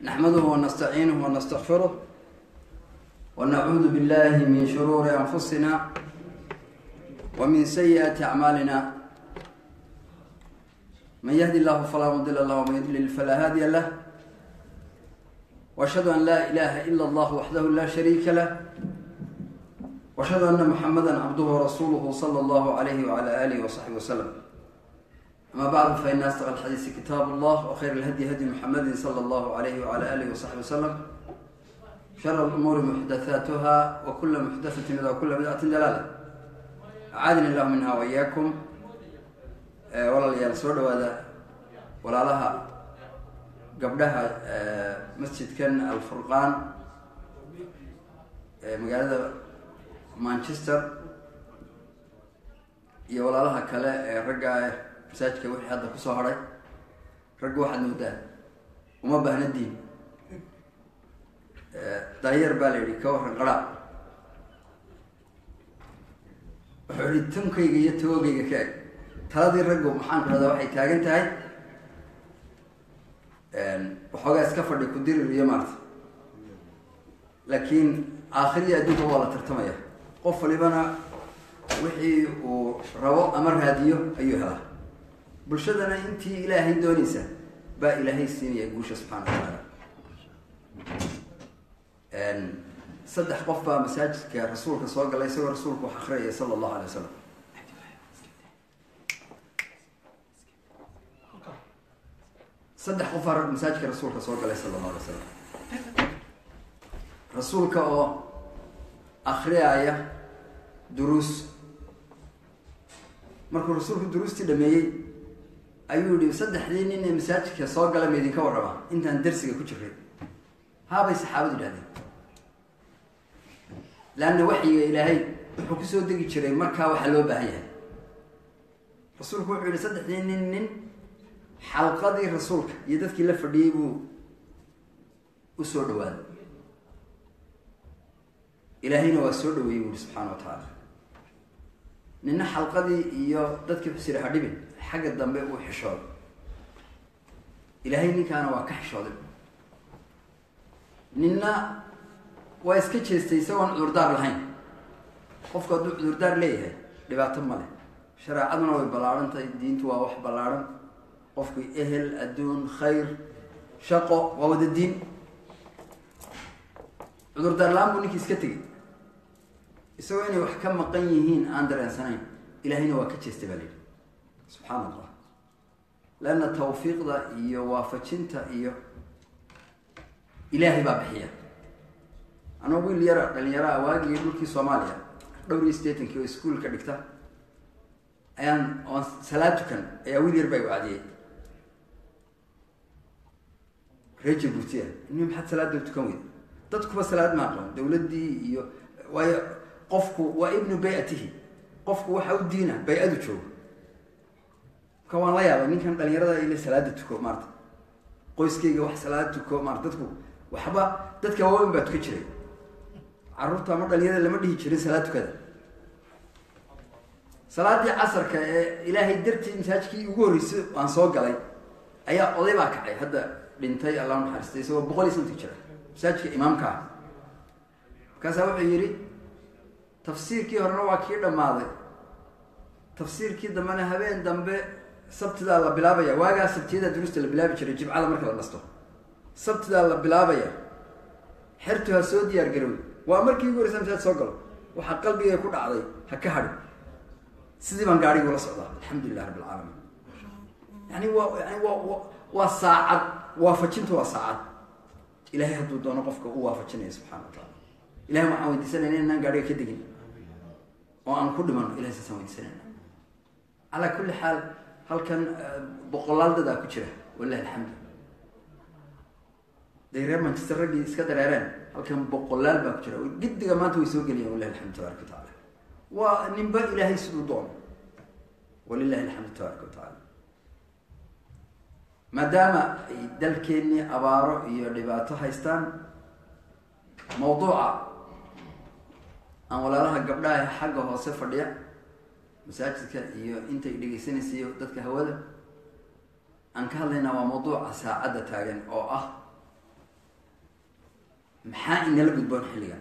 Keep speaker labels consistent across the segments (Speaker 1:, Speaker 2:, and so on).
Speaker 1: نحمده ونستعينه ونستغفره ونعوذ بالله من شرور أنفسنا ومن سيئات أعمالنا. من يهدي الله فلا مضل له ومن يضلل فلا هادي له، وأشهد أن لا إله إلا الله وحده لا شريك له، وأشهد أن محمدا عبده ورسوله صلى الله عليه وعلى آله وصحبه وسلم. أما بعد، فإن أصدق الحديث كتاب الله، وخير الهدي هدي محمد صلى الله عليه وعلى آله وصحبه وسلم. شر الأمور محدثاتها، وكل محدثة بدعة وكل بدعة ضلالة. أعاذني الله منها وإياكم. walaalayaal soo dhawaada walaalaha gabdhaha masjidkan alfurqaan magaalada Manchester iyo walaalaha kale ragga masaajidka wixii hadda ku soo haray. ragga waxaad moodaa uma baahna diin, daayar baa la yidhi ka waran qaraab. wuxuu yidhi tunkayga iyo toogayga ka eg. taladii raggu maxaan ku dhahdaa waxay taagan tahay waxoogaa iska fadhi ku dirir iyo maarta, laakiin aakhiriya adduunka waa la tartamaya. qof walibana wixii uu rabo ama raadiyo ayuu helaa. bulshadana intii ilaahay doonaysa baa ilaahay siinaya guusha subxaana wa tacaala. saddex qof baa masaajidka rasuulka soo galay isagoo rasuulku wax akhriyaya sala allahu alay wasalam. saddex qof baa masaajidka rasuulka soo galay sala allahu alay wasalam. rasuulka oo akhriyaya duruus. markuu rasuulku duruustii dhameeyey ayuu yihi saddexdii nin ee masaajidka soo gala ma idinka warraba intaan darsiga ku jiray? haabay saxaabadu yidhahdeen. laanna waxyiga ilaahay wuxuu kusoo degi jiray markaa waxaa loo baahan yahay. rasuulku wuxuu yihi saddexdii nin xalqadii rasuulka iyo dadkii la fadhiyey buu usoo dhawaaday. ilaahayna waa soo dhaweeyey buui subxaana wa tacaala. nina xalqadii iyo dadkii xusiri ha dhibin, xagga dambe uu xishooday. ilaahay ninkaana waa ka xishooday. nina waa iska jeestay isagoon cudurdaar lahayn. qofku hadduu cudurdaar leeyahay dhibaato ma leh. shareecaduna way ballaaran tahay, diintu waa wax ballaaran. qofku ehel, adduun, khayr, shaqo waa wada diin. cudurdaar la-aan buu ninkii iska tegay isagoo inay wax ka maqan yihiin aan dareensanayn. ilaahayna waa ka jeestay baa layidhi subxaana allah. leanna tawfiiqda iyo waafajinta iyo ilaahay baa bixiya. anoo wiil yara dhalinyaraa waagii dhulkii Soomaaliya dhowr iyo 80 oo iskuulka dhigta ayaan oon salaad tukan ayaa wiil yar baa wacdiyey. reeji buutiya inuu maxad salaad tukan weyd? dadkuba salaad ma aqoon. dawladdii iyo waayo qofku waa ibnu bay'atihi. qofku waxa u diina bay-adu joogo. ka waan la yaabay ninkan dhalinyarada ila salaada tuko maarta. qoyskayga wax salaad tuko maarta. dadku waxba dadka waaweyn baa tuka jiray. carruurta ama dhalinyarada lama dhihi jirin salaad tukada. salaadii casarka ee ilaahay dartii masaajidkii ugu horreysay aan soo galay ayaa oday baa kacay, hadda dhintay allah naxariistay, isagoo 100 jira, masaajidka imaamka ah. markaasaa wuxuu yidhi tafsiirkii horena waa kii dhammaaday, tafsiirkii dambena habeen dambe sabtidaa la bilaabaya. waagaa sabtiyada duruusta la bilaabi jiray jibcada marka la dhasto. sabtidaa la bilaabaya, xertu ha soo diyaar garoway. waa markii ugu horreysa masaajid soo galo. waxaa qalbiga ku dhacday ha ka hadhin. sidii baan gaarigula socdaa alxamdulilah rabbi alcaalamiin. yani waa saacad. waafajinta waa saacad. ilahay hadduu doono qofka u waafajinaya subxana wa taala. ilahay waxaan weydiisanayna inaan gaariga ka degin oo aan ku dhimano. ilahay saasaan weydiisanayna. calaa kulli xaal halkan boqolaal dadaa ku jira walahi alxamdu. day reer Manchester raggii iska dareereen halkan boqolaal baa ku jira. giddiga maanta way soo geliyeen walahi alxamdu tabaaraka wa tacaala. waa ninba ilaahay siduu doono. walilahi alxamdu tabaaraka wa tacaala. maadaama ay dalkeennii abaaro iyo dhibaato haystaan, mawduuca aan walaalaha gabdhaha xagga hoose fadhiya masaajidka iyo intay dhegeysanaysayo dadka hawada aan ka hadlaynaa waa mawduuca saacadda taagan oo ah محا إن لقد بون حلقا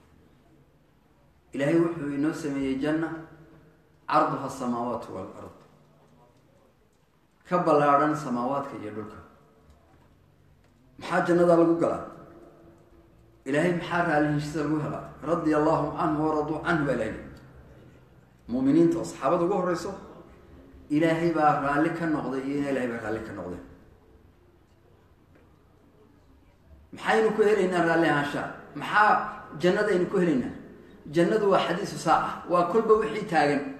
Speaker 1: إلهي وحو إنه سمي جنة عرضها السماوات والأرض كبلارن سماوات كجدولك محا جنة لقو قلا إلهي محار عليه يشتغلوها رضي الله عنه ورضوا عنه بإلهي مؤمنين وأصحابه قوه الرئيسه إلهي بقى لك النقضي إلهي بقى لك النقضي محا إنو كهلنا رالي عشاء محا جنة إنو كهلنا جنة هو حديث ساعة وكل بوحي تاغن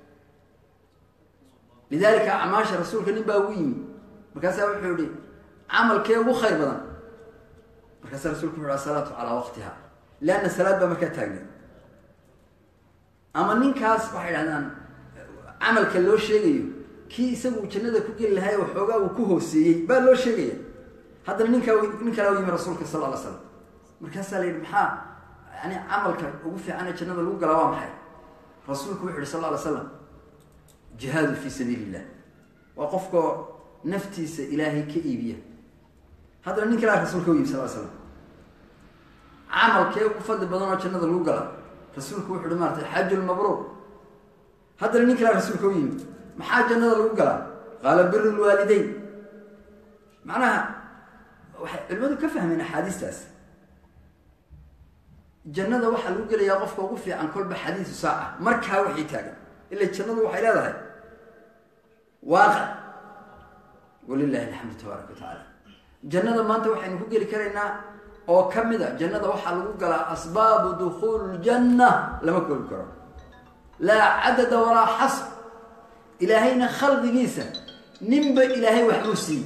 Speaker 1: لذلك أعماش رسولك نباوين مركز وحولي عمل كيو خير بدن مركز رسولك وحولي الصلاة على وقتها لأن الصلاة بمركز تاغن أما نينكاس waxay dhahdaan amalka loo sheegayo kii isagu jannada ku gal lahay waxoogaa uu ku hooseeyay baa loo sheegaya hadana ninka la yimid rasuulka sallallahu alayhi wasallam markaas la yiri maxaa yani amalka ugu fiican ee jannada lagu galo waa maxay rasuulku wuxuu yiri sallallahu alayhi wasallam jihad fi sabilillah wa qofka naftiisa ilaahay ka iibiya hadana ninka la rasuulku yiri sallallahu alayhi wasallam amalka ugu fadli badan oo jannada lagu galo رسولك وحده مارتي حج المبرور هذا اللي نكلا رسولك وين محاجة نظر الوقلا قال بر الوالدين معناها المدو كفهم من حديث تاس جنة وحا الوقلا يغفك وقفي عن كل بحديث ساعة مركها وحي تاقل إلا الجنة وحي لا ذهي واقع ولله الحمد تبارك وتعالى جنة ما انت وحي نوقلا كرينا أو كم ذا جنة وحى الوقلا أسباب دخول الجنة لما كل كرة لا عدد ولا حصر إلهينا خلق جيسا نمبا إلهي وحوسي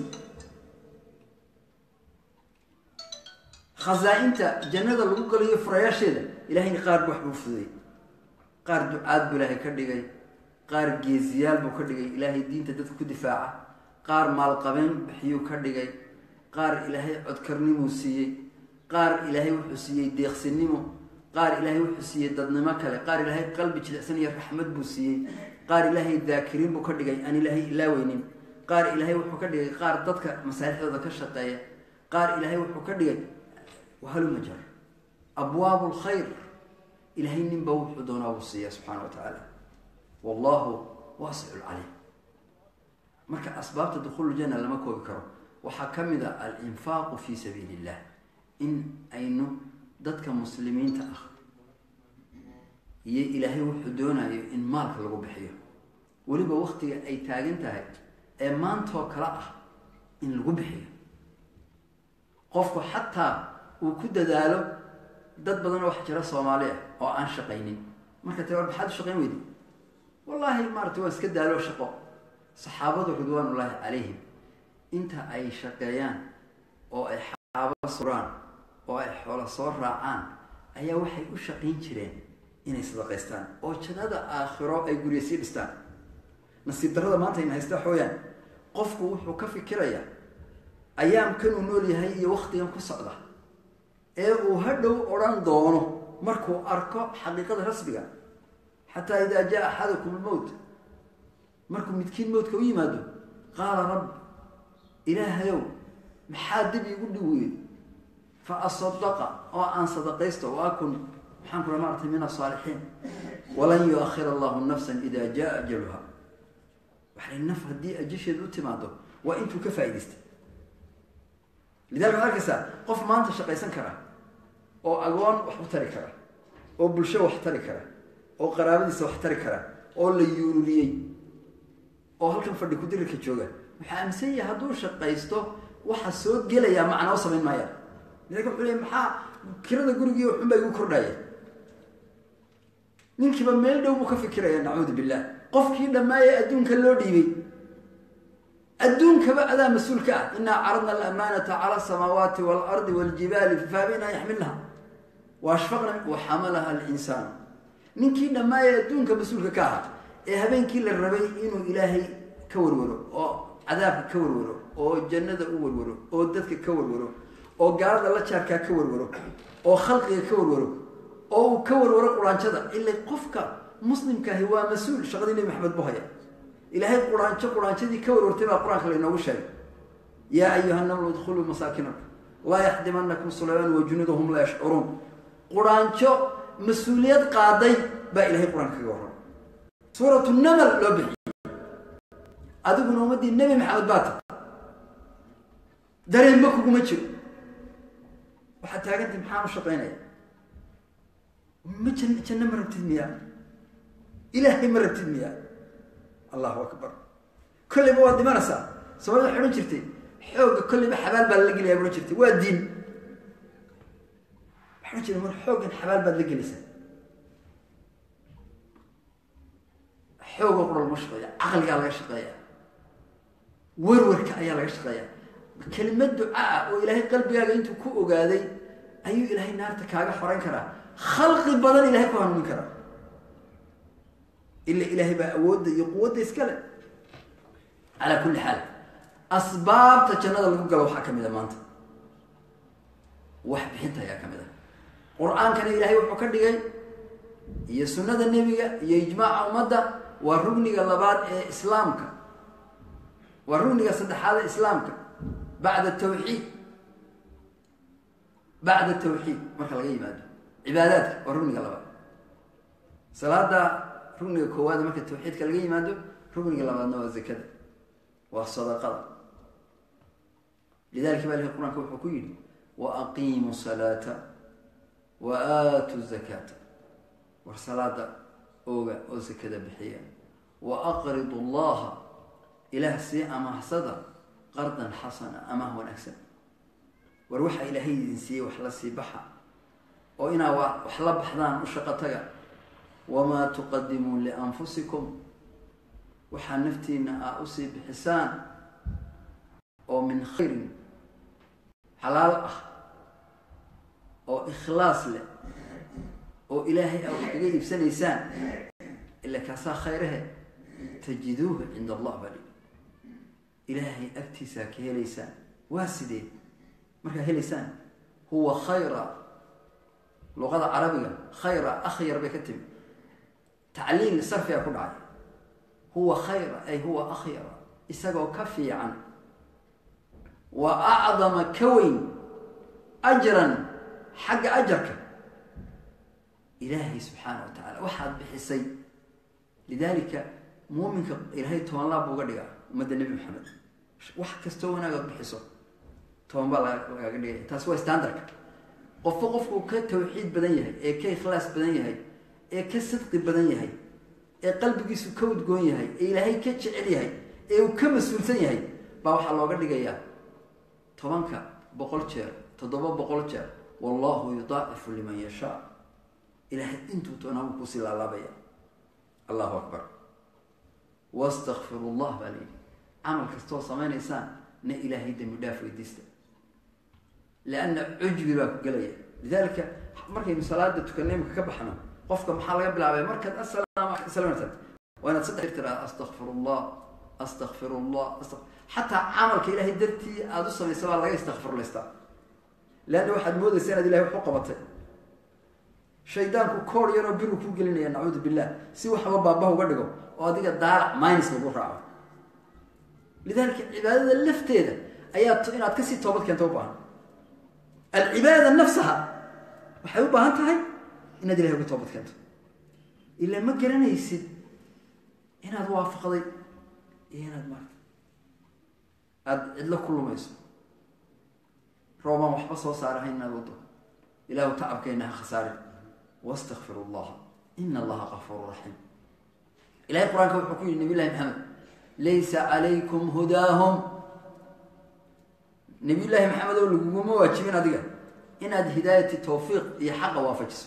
Speaker 1: خزائنت جنة الوقلا يفرياش هذا إلهينا قارب وحوسي قارب دعاد بلاهي كردقي قارب جيزيال بكردقي إلهي الدين تدفك دفاعه قارب مالقبين بحيو كردقي قارب إلهي عدكرني موسيي قار إلهي وحسيي ديخسنيمو قار إلهي وحسيي ددنما كله قار إلهي قلبي جلسني رحمة بوسيي قار إلهي الذاكرين بكردقي أن إلهي إلا وينين قار إلهي وحكردقي قار ضدك مسالح ذاك الشطاية قار إلهي وحكردقي وهلو مجر أبواب الخير إلهي نبو حدونا وصية سبحانه وتعالى والله واسع العليم مركا أسباب دخول الجنة لما كو بكرو وحكم ذا الإنفاق في سبيل الله إن أينو ضدك مسلمين تأخ إلهي وحدونا إن مالك لغو بحيه ولبا وقتي أي تاجنتها إيمان توكرأ إن لغو بحيه قفوا حتى وكد دالو ضد بدنا وحجرة صومالية أو عن شقينين ما كتبوا بحد شقين ويدي والله المارت واسكت دالو شقو صحابة رضوان الله عليهم أنت أي شقيان أو أي حابة صران oo ay xoolo soo raacaan ayaa waxay u shaqeyn jireen inay sadaqaystaan oo jannada aakhiro ay guriyasi dhistaan nasiib darrada maanta in haysta xooyaan qofku wuxuu ka fikirayaa ayaamkan uu nool yahay iyo waqtigan ku socda ee uu hadhow oran doono markuu arko xaqiiqada rasmiga xataa idaa jaa ahadukum al-maut markuu midkiin mawdka u yimaado qaala rabb ilaahayow maxaa dib igu dhawey فأصدق أو أن صدقيست وأكن حنك رمارت من الصالحين ولن يؤخر الله نفسا إذا جاء أجلها وحين النفر دي أجيش يدو تماده وإنتو كفايدست لذلك هكذا قف ما أنت شقيسان كرا أو أقوان وحتري كرا أو بلشة وحتري كرا أو قرابدس وحتري كرا أو اللي يولي أو هل كان فردي كدير الكتشوغة وحامسية هدو شقيستو وحسود قيلة يا معنى وصل من مايا لذلك وحولي محا كرده قرقي وحنبا يقول كردايا نينكي بميل دو مكفكرة يا نعوذ بالله قفكي لما يأدونك اللو ديبي أدونك بأذا مسؤولك إنا عرضنا الأمانة على السماوات والأرض والجبال فابينا يحملها وأشفقنا وحملها الإنسان نينكي لما يأدونك مسؤولك كاها هبين كل الربي إنه إلهي كورورو أو عذاب كورورو أو جنة أورورو أو دتك كورورو أو قارد الله شاركا كورورو أو خلقه كورورو أو كورورو قرآن شذا إلا قفك مسلم كهوا مسؤول شغلين محمد بهايا إلهي قرآن شذي كورورو تبع قرآن خلينا وشيء يا أيها النمل ادخلوا مساكنكم laa yaxdimannakum sulaymaan wajunuuduhum laa yashcuruun quraanjo mas-uuliyad qaaday baa ilahay qur-aanka kaga warramay suuratu namal loo bixiyey adiguna ummaddii nebi maxamed baa tahay dareenba kuguma jiro waxaad taagantay maxaan u shaqaynaya ma janno ma rabtid miyaa ilaahay ma rabtid miyaa allahu akbar kolleyba waad dhimanaysaa sababta waxay odhan jirtay xoogga kolleyba xabaal baa la gelaya odhan jirtay waa diin waxay odhan jirtay mar xooggan xabaal baad la gelaysaa xoogga qura lama shaqeeya caqligaa laga shaqeeya werwarka ayaa laga shaqeeya kelimad ducaa oo ilaahay qalbigaaga intuu ku ogaaday ayuu ilaahay naarta kaaga xorayn karaa khalqi badan ilahay ku hanuunin karaa ila ilaahay baa awoodda iyo quwadda iskale calaa kulli xaal asbaabta jannada lagu galo waxaa ka mid a maanta wax bixinta ayaa ka mid a qur-aankana ilaahay wuxuu ka dhigay iyo sunnada nebiga iyo ijmaaca ummadda waa rugniga labaad ee islaamka waa rugniga saddexaad ee islaamka bacda tawxiid marka laga yimaado cibaadaadka waa rugniga labaad salaada rugniga koowaad marka tawxiidka laga yimaado rugniga labaadna waa zakada waa sadaqada lidalika baa ilahi qur-aanka wuxuu ku yidhi wa aqiimu salaata wa aatu zakata war salaada ooga oo zakada bixiya wa aqridu allaha ilaah sii amahsada qardan xasana amaah wanaagsan war waxaa ilaahay idin siiyey wax la sii baxa oo inaa wax la baxdaan u shaqo taga wamaa tuqadimuu lianfusikum waxaa naftiina aa usii bixisaan oo min khayrin xalaal ah oo ikhlaas leh oo ilaahay aa wax kaga iibsanaysaan ila kaasaa khayrahe tajiduuha cinda allah bali ilaahay agtiisaa ka helaysaan waa sidee markaa helaysaan huwa khayra luqada carabiga khayra akhyar bay ka timi tacliil sarfiga ku dhacay huwa khayra ay huwa akhyara isagoo ka fiican wa acdama ka weyn ajran xagga ajarka ilaahay subxaana wa tacaala waxaad bixisay lidalika muuminka ilaahay 10 laab uga dhigaa ummadda nebi maxamed wax kastoo wanaagaad bixiso 10 baa lagaga dhigay taas waa standardka qofku ka tawxiid badan yahay ee ka ikhlaas badan yahay ee ka sidqi badan yahay ee qalbigiisu ka udgoon yahay ee ilaahay ka jecel yahay ee uu ka mas-uulsan yahay baa waxaa looga dhigayaa 10 boqol jeer 700 jeer wallahu yudaa'ifu liman yashaa ilaahay intuu doonaa uu ku sii laalaabaya allahu akbar wastakfiru llah baa layidhi camal kastoo samaynaysaan na ilaahay dembi dhaaf weydiista lianna cujbi baa ku gelaya lidalika markaynu salaada tukanay imika ka baxno qofka maxaa laga bilaabay markaad asalaamta waa inaad saddex tiraa astakfirullah xataa camalka ilaahay dartii aada u samaysa baa laga istakfirlaystaa leanna waxaad moodaysa inaad ilahay wax u qabatay shaydaanku koor yaroo biru kuu gelinaya nacuudu billah si waxba baabah uga dhigo oo adiga daalac minus lagu raaco lidalika cibaadada lafteeda ayaa inaad kasii toobad keento u baahan alcibaada nafsaha waxay u baahan tahay inaad ilahay uga toobad keento ilaa ma garanaysid inaad waafaqday iyo inaad maarta aada cidlo ku lumayso roobaan waxba soo saarahayn inaad wado ilaahu tacabkeenna ha khasaarin wastakfiru llaha ina allaha gafuuru raxiim ilahay qur-aanka wuxuu ku yidhi nabiy llahi maxamed laysa calaykum hudaahum nabiy llaahi maxamed oo laguguma waajibin adiga inaad hidaayati tawfiiq iyo xaqa waafajiso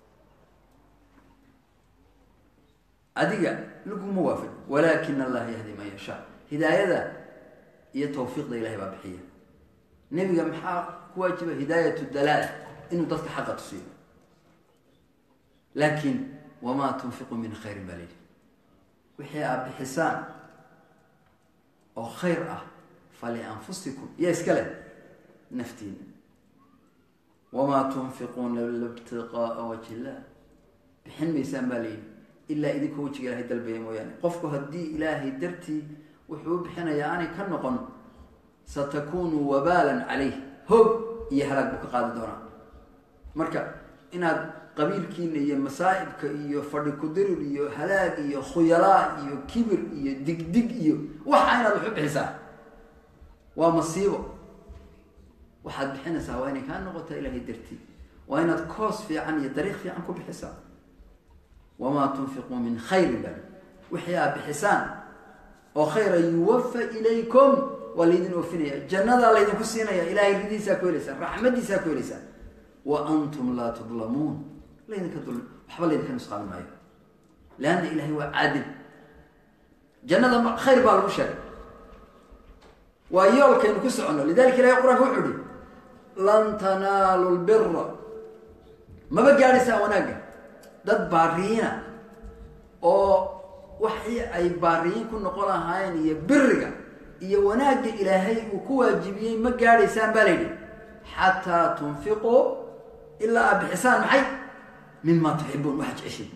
Speaker 1: adiga laguma waafaj walakin allaha yahdi man yashaa hidaayada iyo tawfiiqda ilahay baa bixiya nebiga maxaa ku waajiba hidaayatu dalaala inuu dadka xaqa tusiyo laakiin wamaa tunfiqu min khayrin baa layidhi wixii aad bixisaan oo khayr ah falianfusikum iyo iskale naftiina wamaa tunfiquuna ila ibtiqaaa wajhi illah bixin maysaan baa layidhi ilaa idinkoo wejiga ilaahay dalbaya mooyaane qofku haddii ilaahay dartii wuxuu u bixinayaa aanay ka noqon satakunu wabaalan calayh hoog iyo halaag buu ka qaadi doonaa. marka inaad qabiilkiina iyo masaa'ibka iyo fadhi kudirir iyo halaag iyo khuyalaa iyo kibir iyo digdig iyo waxa inaad wax u bixisaa waa masiibo. waxaad bixinaysaa waa inay kaa noqotaa ilaahay dartii, waa inaad koos fiican iyo dariiq fiican ku bixisaa. wamaa tunfiquu min khayrin bal wixii aad bixisaan oo khayra yuwafa ilaykum waa laydin oofinaya, jannadaa laydinku siinaya, ilaahay ridiisaa ku helaysaan, raxmadiisaa ku helaysaan. wa antum laa tudlamuun laydinka dulmi waxba laydinka nusqaami maayo, leanna ilaahay waa caadil. jannada khayr baa lagu sheegay, waa yoolkaynu ku soconno. lidalika ilahay qur-aanka wuxuu ihi lan tanaalu lbira, maba gaadhaysaan wanaagga. dad baariyiina oo waxii ay baariyiin ku noqon lahaayeen iyo biriga iyo wanaagga ilaahay uu ku waajibiyey ma gaadhaysaan baa layidhi xataa tunfiquu ilaa aad bixisaan maxay mima tuxibuun waxaad jeceshiin.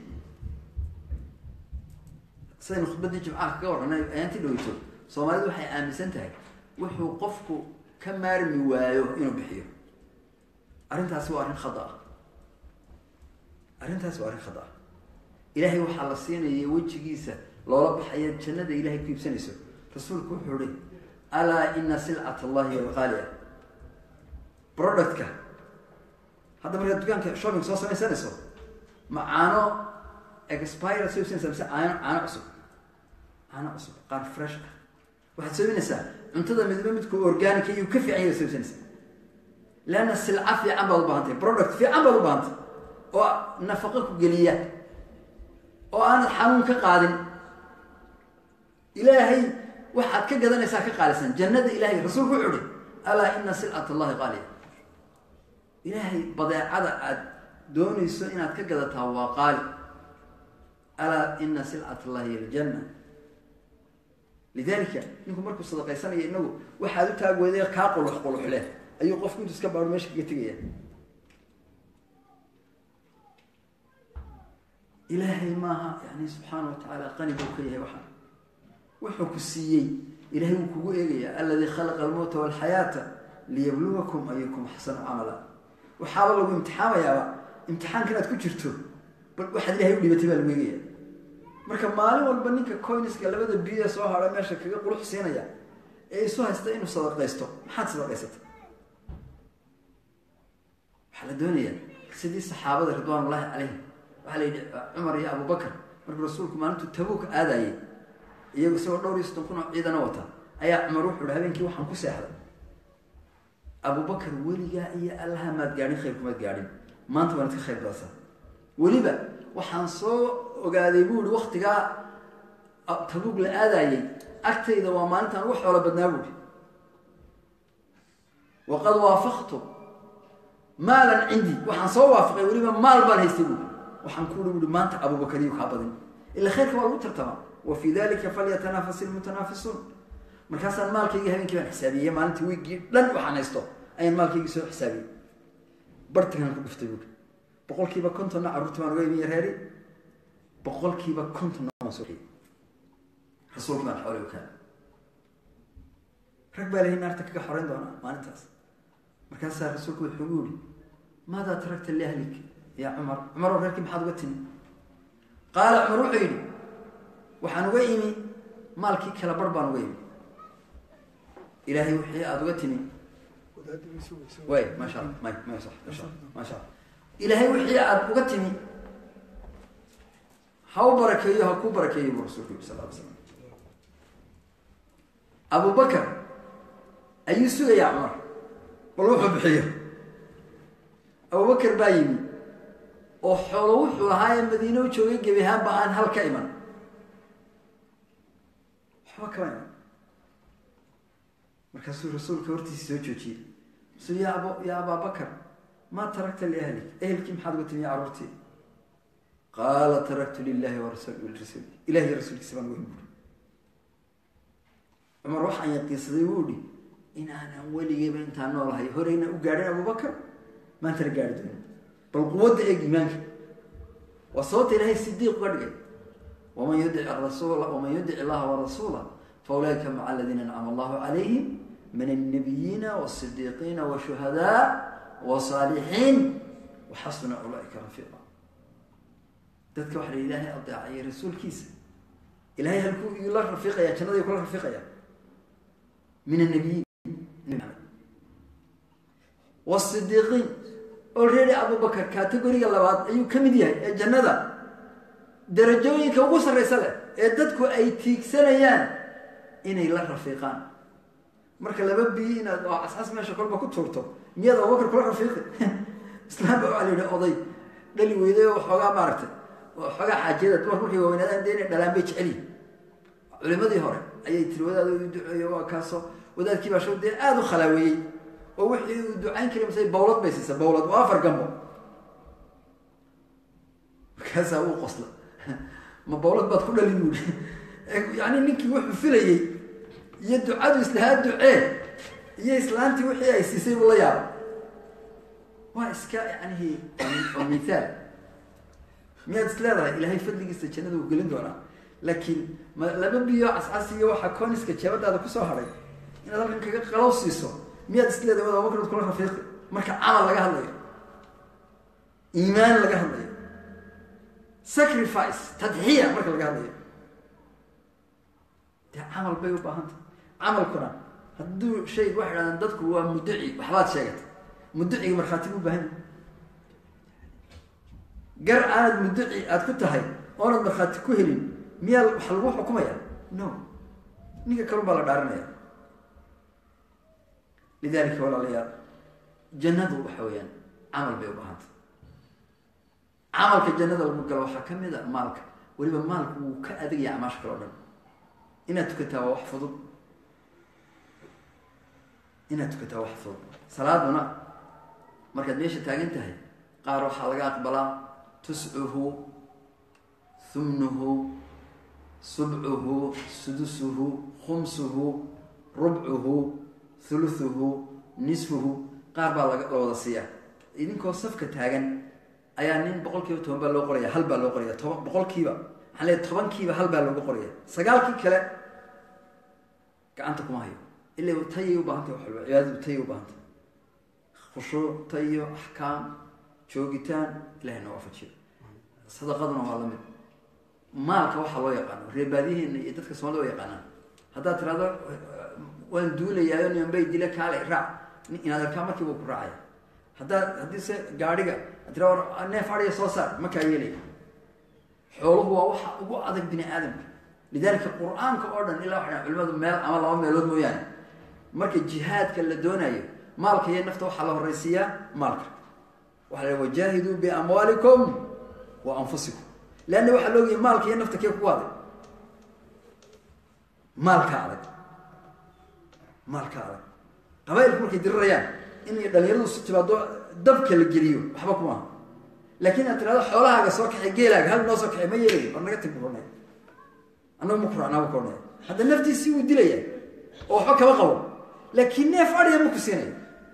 Speaker 1: sidaynu khudbaddii jimcaha kaga warranay ayaantii dhaweyto, soomaalidu waxay aaminsan tahay wuxuu qofku ka maarmi waayo inuu bixiyo. arrintaasi waa arrin khada ah. arrintaasi waa arrin khada ah. ilaahay waxaa la siinaya wejigiisa loola baxaya jannada ilahay ku iibsanayso. rasuulku wuxuu ihi alaa ina silcat allahi alqaaliya. productka hadda markaad dukaanka shopping soo samaysanayso ma caano expire soo iibsanaysaa mise caano cusub? caano cusub, qaar fresh ah. waxaad soo iibinaysaa cuntada midba midku organic iyo ka fiican yahay soo iibsanaysaa, leanna silca fiican baad u baahantay, product fiican baad u baahantay oo nafaqo ku geliya oo aanad xanuun ka qaadin. ilaahay waxaad ka gadanaysaa ka qaalisan jannada ilahay. rasuulku wuxuu uhi alaa ina silcat allahi qaaliya. ilaahay badeecada aad doonayso inaad ka gadataa waa qaali. alaa ina silcat allahi aljanna. lidalika ninku markuu sadaqaysanayo inagu waxaad u taag weyday kaa qulux quluxleh ayuu qofku intu iska baaro meesha kaga tegaya. ilaahay maaha yani subxaana wa tacaala qani buu ka yahay. waxaa wuxuu ku siiyey ilahay wuu kugu eegayaa aladii khalaqa almowta walxayaata liyabluwakum ayukum axsanu camala. waxaaba lagu imtixaamayaaba imtixaanka inaad ku jirto bal waxaad ilahay u dhibatay baa lagu eegaya. marka maalin walba ninka coyniska labada biya soo hara meesha kaga qurux siinaya ee isu haysta inuu sadaqaysto, maxaad sadaqaysata? waxaa la doonayaa sidii saxaabada ridwaan ullahi calayhim. waxaa la yidhi cumar iyo abubakar markuu rasuulku maalintuu tabuuk aadayay iyagu isagoo dhowr iyo 60 kun oo ciidana wata ayaa cumar wuxuu ihi habeenkii waxaan ku seexday. abubakar weligaa iyo allaha maad gaadhin khayr kumaad gaadhin, maanta waanad ka khayr badasa. weliba waxaan soo ogaaday buu ihi waktigaa tabuuk la aadayay agtayda waa maalintaan ugu xoolo badnaa buuhi. waqad waafaqtu maalan cindii, waxaan soo waafaqay weliba maal baan haystay buui. waxaan ku ui maanta abubakariyu kaa badin, ila khayrka waa lagu tartamaa. wa fii dalika falyatanafas ilmutanaafisuun. markaasaan maalkaygii habeenkii baan xisaabiyey, maalintii wiiggii dhan waxaan haysto ayaan maalkaygii soo xisaabiyey. bartigaan ku dhuftay buui 50% carruurtii baan uga imiye reeri, 50% waan soo xiyey. rasuulkii baan xoolay u kaana. rag baa lahay naarta kaga xoreyn doonaa maalintaas. markaasaa rasuulku wuxuu ugu yihi maadaa taragta liahlik ya cumar. cumaroo reerkii maxaad uga timi? qaala cumar wuxuu yidhi waxaan uga imi maalkii kala bar baan uga imi. ilaahay wixii aada uga timi way maasha alla maasha alla ilaahay wixii aada uga timi ha u barakeeyo, ha kuu barakeeyo buu rasuulku yidhi sal ly slam. abubakar ayuu sugayaa cumar bal wuxuu bixiyo. abubakar baa yimi oo xoolo wuxuu lahaa ee madiine u joogay gebi ahaanba aan hal ka iman, waxba kama iman. markaasuu rasuulka hortiisa soo joojiyey masuu ya abaabakar maa tarakta liahlik, ehelkii maxaad uga timi ya carruurtii? qaala taraktu lilahi warasuuli, ilahiy rasuulkiisa baan uga imi buuri. cumar waxaan yaqiinsaday wuu ihi inaanan weligeyba intaan noolahay horeyna u gaadhin abubakar, maantana gaari doonin. bal quwadda eeg iimaanka waa sababta ilaahay sidiiq uga dhigay. waman yudic illaha warasuula faulaika maca aladiina ancama allahu calayhim من النبيين والصديقين والشهداء والصالحين وحسن أولئك رفيقا. dadka waxa ilaahay adeecay rasuulkiisa ilaahay halku ila rafiiqaya jannada ku rafiiqaya min an-nabiyyin was-siddiqin already Abu Bakr category-ga labaad ayuu kamid yahay ee jannada darajooyinka ugu sareysa leh ee dadku ay tiigsanayaan inay la rafiiqaan marka laba bii inaad oo asas meesha kolba ku tuurto miyada Abu Bakr kula rafiiqi islaamka oo leeyahay oday dhali weeday oo xogaa maartay oo xogaa xaajada markii weynaadaan deena dhalaan bay jeceli culimadii hore ayay tiri wadaad u duceeyo waa kaaso wadaadkii baa soo dee aad u khalaawiyay oo wixii uu ducayn kale masay bawlad bay siisa bawlad waa afar gambo kaasa uu qosla ma bawlad baad ku dhalin uu yani ninkii wuxuu filayay iyo ducadu islaha ducee iyo islaantii wixii ay siisay wala yaab waa iska yani oo misaal miyad islaada ilaahay fadligiisa jannada uu gelin doonaa laakiin laba biyo asas iyo waxa kooniska jabadaada ku soo haray inaad halkan kaga qalow siiso miyad islaada wada Abu Bakr kula rafiiq marka amal laga hadlayo iimaan laga hadlayo sacrifice tadhiya marka laga hadlayo amal bay u baahantay amalkuna hadduu shay wax aan dadku waa mudci waxbaad sheegatay mudciga marxaati u baahan gar aad mudci aad ku tahay oo aad marxaati ku helin miyal wax lagu xukumaya no niga kale baa la dhaaranaya lidalika wala liya jannadu waxa weeyaan amal bay u baahantay amalka jannada lagu galo waxa kamid ah maalka waliba maalku uu ka adeegaya amash kale oo dhan inaad tukataa wax fudud inaad tukataa wax fudud salaaduna markaad meesha taagan tahay qaar waxa laga aqbalaa tus'uhu thumnuhu sub'uhu sudusuhu khumsuhu rub'uhu thuluthuhu nisfuhu qaar baa laga wada siiyaa idinkoo safka taagan ayaa nin 100% baa loo qoraya hal baa loo qoraya 100% hal 10% hal baa loo qoraya 9 kale gacanta kuma hayo ilaa tayo u baahantay wax walba ciyaadu tayo u baahantay khushuuc tayo ahkaam joogitaan ilaahna waafajiyo sadaqaduna waa la mid maalka waxa loo yaqaan reebaadihiina iyo dadka Soomaaliya oo yaqaan hadda tirada waan duulayaayo nin bay dila kaale raac inaad arkaa markii uu ku raacay hadii se gaariga tirada neef ariya soo saar ma ka yeelay xooluhu waa waxa ugu adag bini aadamka lidalka quraanka oo dhan ilaa waxa culimadu meel ama laba meelood mooyaan marka jihaadka la doonayo maalka iyo nafta waxa la horeysiyaa maalka waxa la wajahidu bi amwalikum wa anfusikum laana waxa loo yahay maalka iyo nafta kee ku waday maalka adag qabaylku markay dirayaan in dhalinyaradu si tibaado dabka la geliyo waxba kuma laakiin aad tirada xoolahaaga soo kaxay geelaaga hal noo soo kaxay ma yeelay oo naga tibroonay anoo ma quraanaba koonay hada naftiisi uu dilaya oo waxa kaba qabo laakiin neef ariya ma ku siinay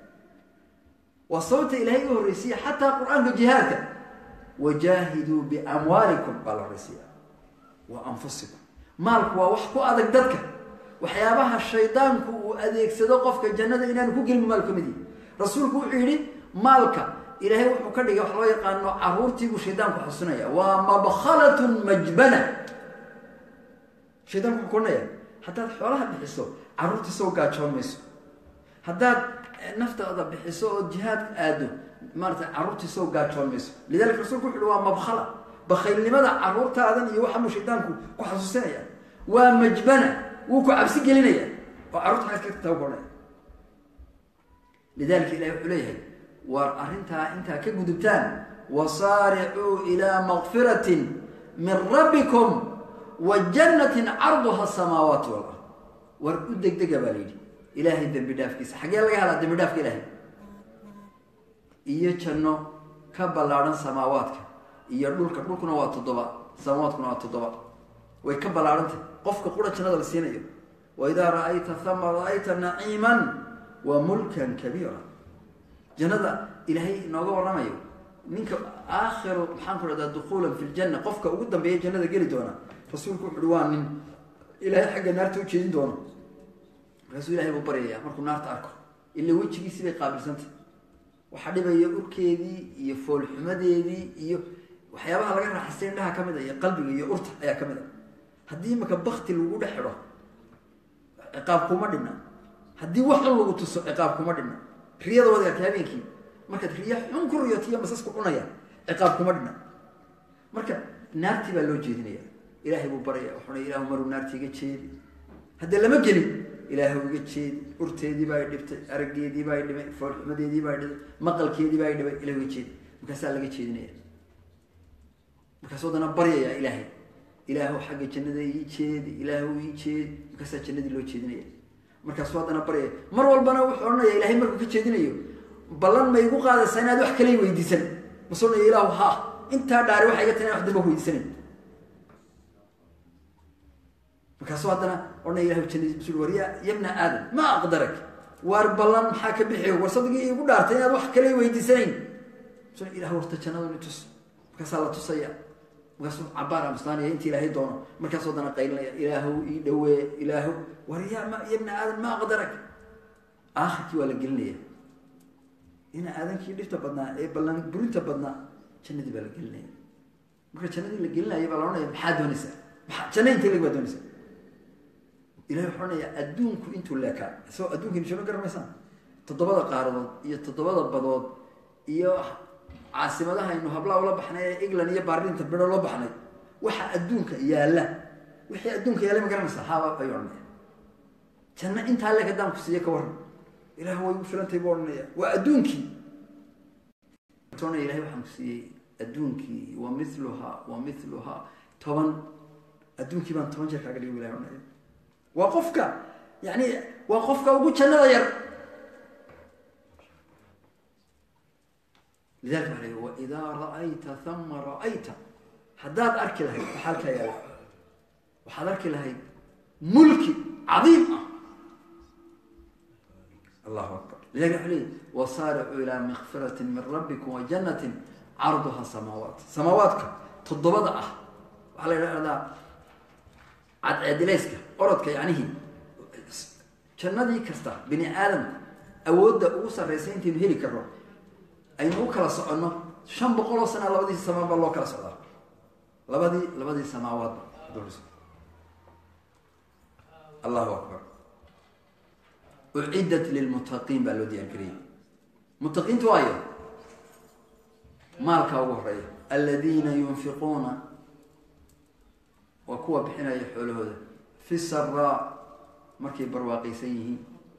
Speaker 1: وصوت إلهي الرسية حتى القرآن جهادك وجاهدوا بأموالكم قال الرسية وأنفسكم مالك ووحكو أذك ددك وحيابها الشيطان كو أذيك صدقفك الجنة إنان كو قلم مالكم دي رسولك وحيري مالك إلهي وحكرك وحلوية قانو عهورتي وشيطان كو حسنية ومبخلة مجبنة شيطان كو كورنية حتى حولها بحسو عهورتي سوقات شون ميسو حتى naftaada bixiso oo jihaad aado maarta carruurti soo gaajoonayso lidalka rasuulku wuxuu waa mabkhala bakhaylnimada carruurtaadan iyo waxa mushridaanku ku xasuusanaya waa majbana uu ku cabsi gelinaya oo carruurta xaska taawqonay lidalka ilaahay wuxuu leeyahay war arinta inta ka gudubtaan wasari'u ila maghfiratin min rabbikum wa jannatin 'arduha as-samawati wal ard war u degdega baa إلهي الذنب دافكيس حاجة لقى هذا الذنب دافك إلهي إيه كأنه كبلارن سماواتك إيه رولك نوات الضباء سماواتك نوات الضباء ويكبلارنت قفك قرة كندا السينية وإذا رأيت ثم رأيت نعيما وملكا كبيرا جندا إلهي نوجو رميو منك آخر محنكر هذا دخولا في الجنة قفك وقدم بيه جندا جري دونا رسولك حلوان إلهي حق النار توجين دونا markaasuu ilaahay buu baryayaa markuu naarta arko ila wejigiisii bay qaabilsantay waxaa dhibaya urkeedii iyo foolxumadeedii iyo waxyaabaha laga raaxaystay indhaha ka mid a iyo qalbiga iyo urta ayaa ka mid a haddii imaka bakti lagu dhex xidho ciqaab kuma dhinna haddii wax xun lagu tuso ciqaab kuma dhinna riyada waad artay habeenkii markaad riya xun ku riyotiyo masasku cunaya ciqaab kuma dhinna marka naartii baa loo jeedinaya ilaahay buu baraya wuxuuna ilaahu maruu naartii iga jeedi haddee lama gelin ilaahu iga jeedi urteedii baa dhibtay araggeedii baa dhibay foolxumadeedii baa dhibay maqalkeedii baa dhibay ilaahu iga jeedi markaasaa laga jeedinaya markaasuu haddana baryaya ilaahay ilaahu xagga jannada ii jeedi ilaahu ii jeedi markaasaa jannadii loo jeedinaya markaasuu haddana baryaya mar walbana wuxuu odhanaya ilaahay markuu ka jeedinayo ballan ma igu qaadaysaa inaad wax kale weydiisan masoonaya ilaahu haa intaa dhaari waxay iga tahay wax damba weydiisanayn markaasuu haddana odhanaya ilahu jannadii masul war yabna aadam ma aqdarak waar ballan maxaa ka bixiyo war sadigii igu dhaartay inaad wax kale weydiisanayn masoon ilahu horta jannaduni tus markaasaa la tusaya markaasuu cabaar amustaanaya intii ilaahay doono markaasuu haddana qaylinaya ilaahu ii dhawee ilaahu war yabna aadam ma aqdarak aakhirkii waa la gelinaya ina aadankii dhibta badnaa ee ballan burinta badnaa jannadii baa la gelinaya marka jannadii la gelinaya baa la odhanaya maxaa doonaysaa janna intee leg baa doonaysaa ilahay wuxuu odhanaya adduunku intuu leekaa isagoo adduunka inshano garamaysaan 7 qaaradood iyo 7 badood iyo caasimadaha aynu hablaa ula baxnay ee England iyo Berlinta bidho loo baxnay waxa adduunka yaala wixii adduunka yaala ma garanaysaa haaba ayuu odhanaya janna intaa leeg haddaan ku siiyo ka waran ilaahu way ugu filantay buu odhanaya waa adduunkii toona ilaahay waxaan ku siiyey adduunkii wa mithluha 10 adduunkii baan 10 jeer kaaga dhigay ilaahay odhanaya waa qofka yani waa qofka ugu jannada yar لذلك عليه وإذا رأيت ثم رأيت حداد أركي لهي بحالك يا الله وحد أركي لهي ملكي عظيم الله أكبر لذلك عليه وصارعوا إلى مغفرة من ربكم وجنة عرضها سماواتك تضبط وعلى هذا عدليسك أردك يعني هي جنة كستا بني آدم أود أوصل رئيسين تنهيلي كرر aynu u kala soconno 500 sano labadii samaawa loo kala socdaa labadii samaawaad Allahu akbar uiddat lil muttaqin bal ladhi akrim muttaqin tuayo maalka ugu horeeya alladina yunfiquna wa kuwa bixinaya xoolahooda fi sarra markay barwaaqaysan yihiin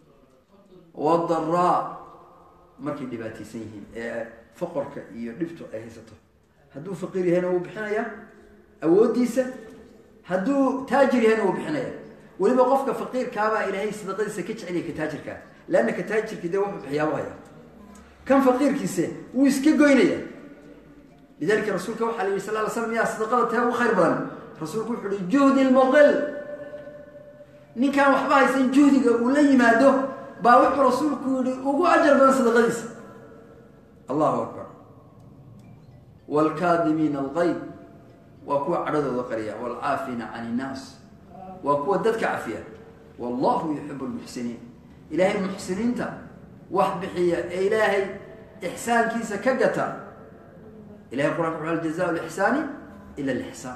Speaker 1: wa darra markay dhibaataysan yihiin ee faqarka iyo dhibto ay haysato hadduu faqiir yahayna uu bixinaya awoodiisa hadduu taajir yahayna uu bixinaya waliba qofka faqiirkaaba ilaahay sadaqadiisa ka jecel yahay ka taajirka laana ka taajirka de wuxuu bixiyaa haya kan faqiirkiisa uu iska goynaya lidalika rasuulka waxa la sallallahu alayhi wasallam ya sadaqada taa ugu khayr badan rasuulku wuxuu yiri juhdi al-muqall ninkan waxba haysan juhdiga uu la yimaado باوح رسولك وقو أجر بنا صدقائيس الله أكبر والكاذمين الغيظ وكو عرض الذكرية والعافين عن الناس وكو دتك عافية والله يحب المحسنين إلهي المحسنين تا وحبحية إلهي إحسان كيسا كقتا إلهي القرآن على الجزاء والإحسان إلا الإحسان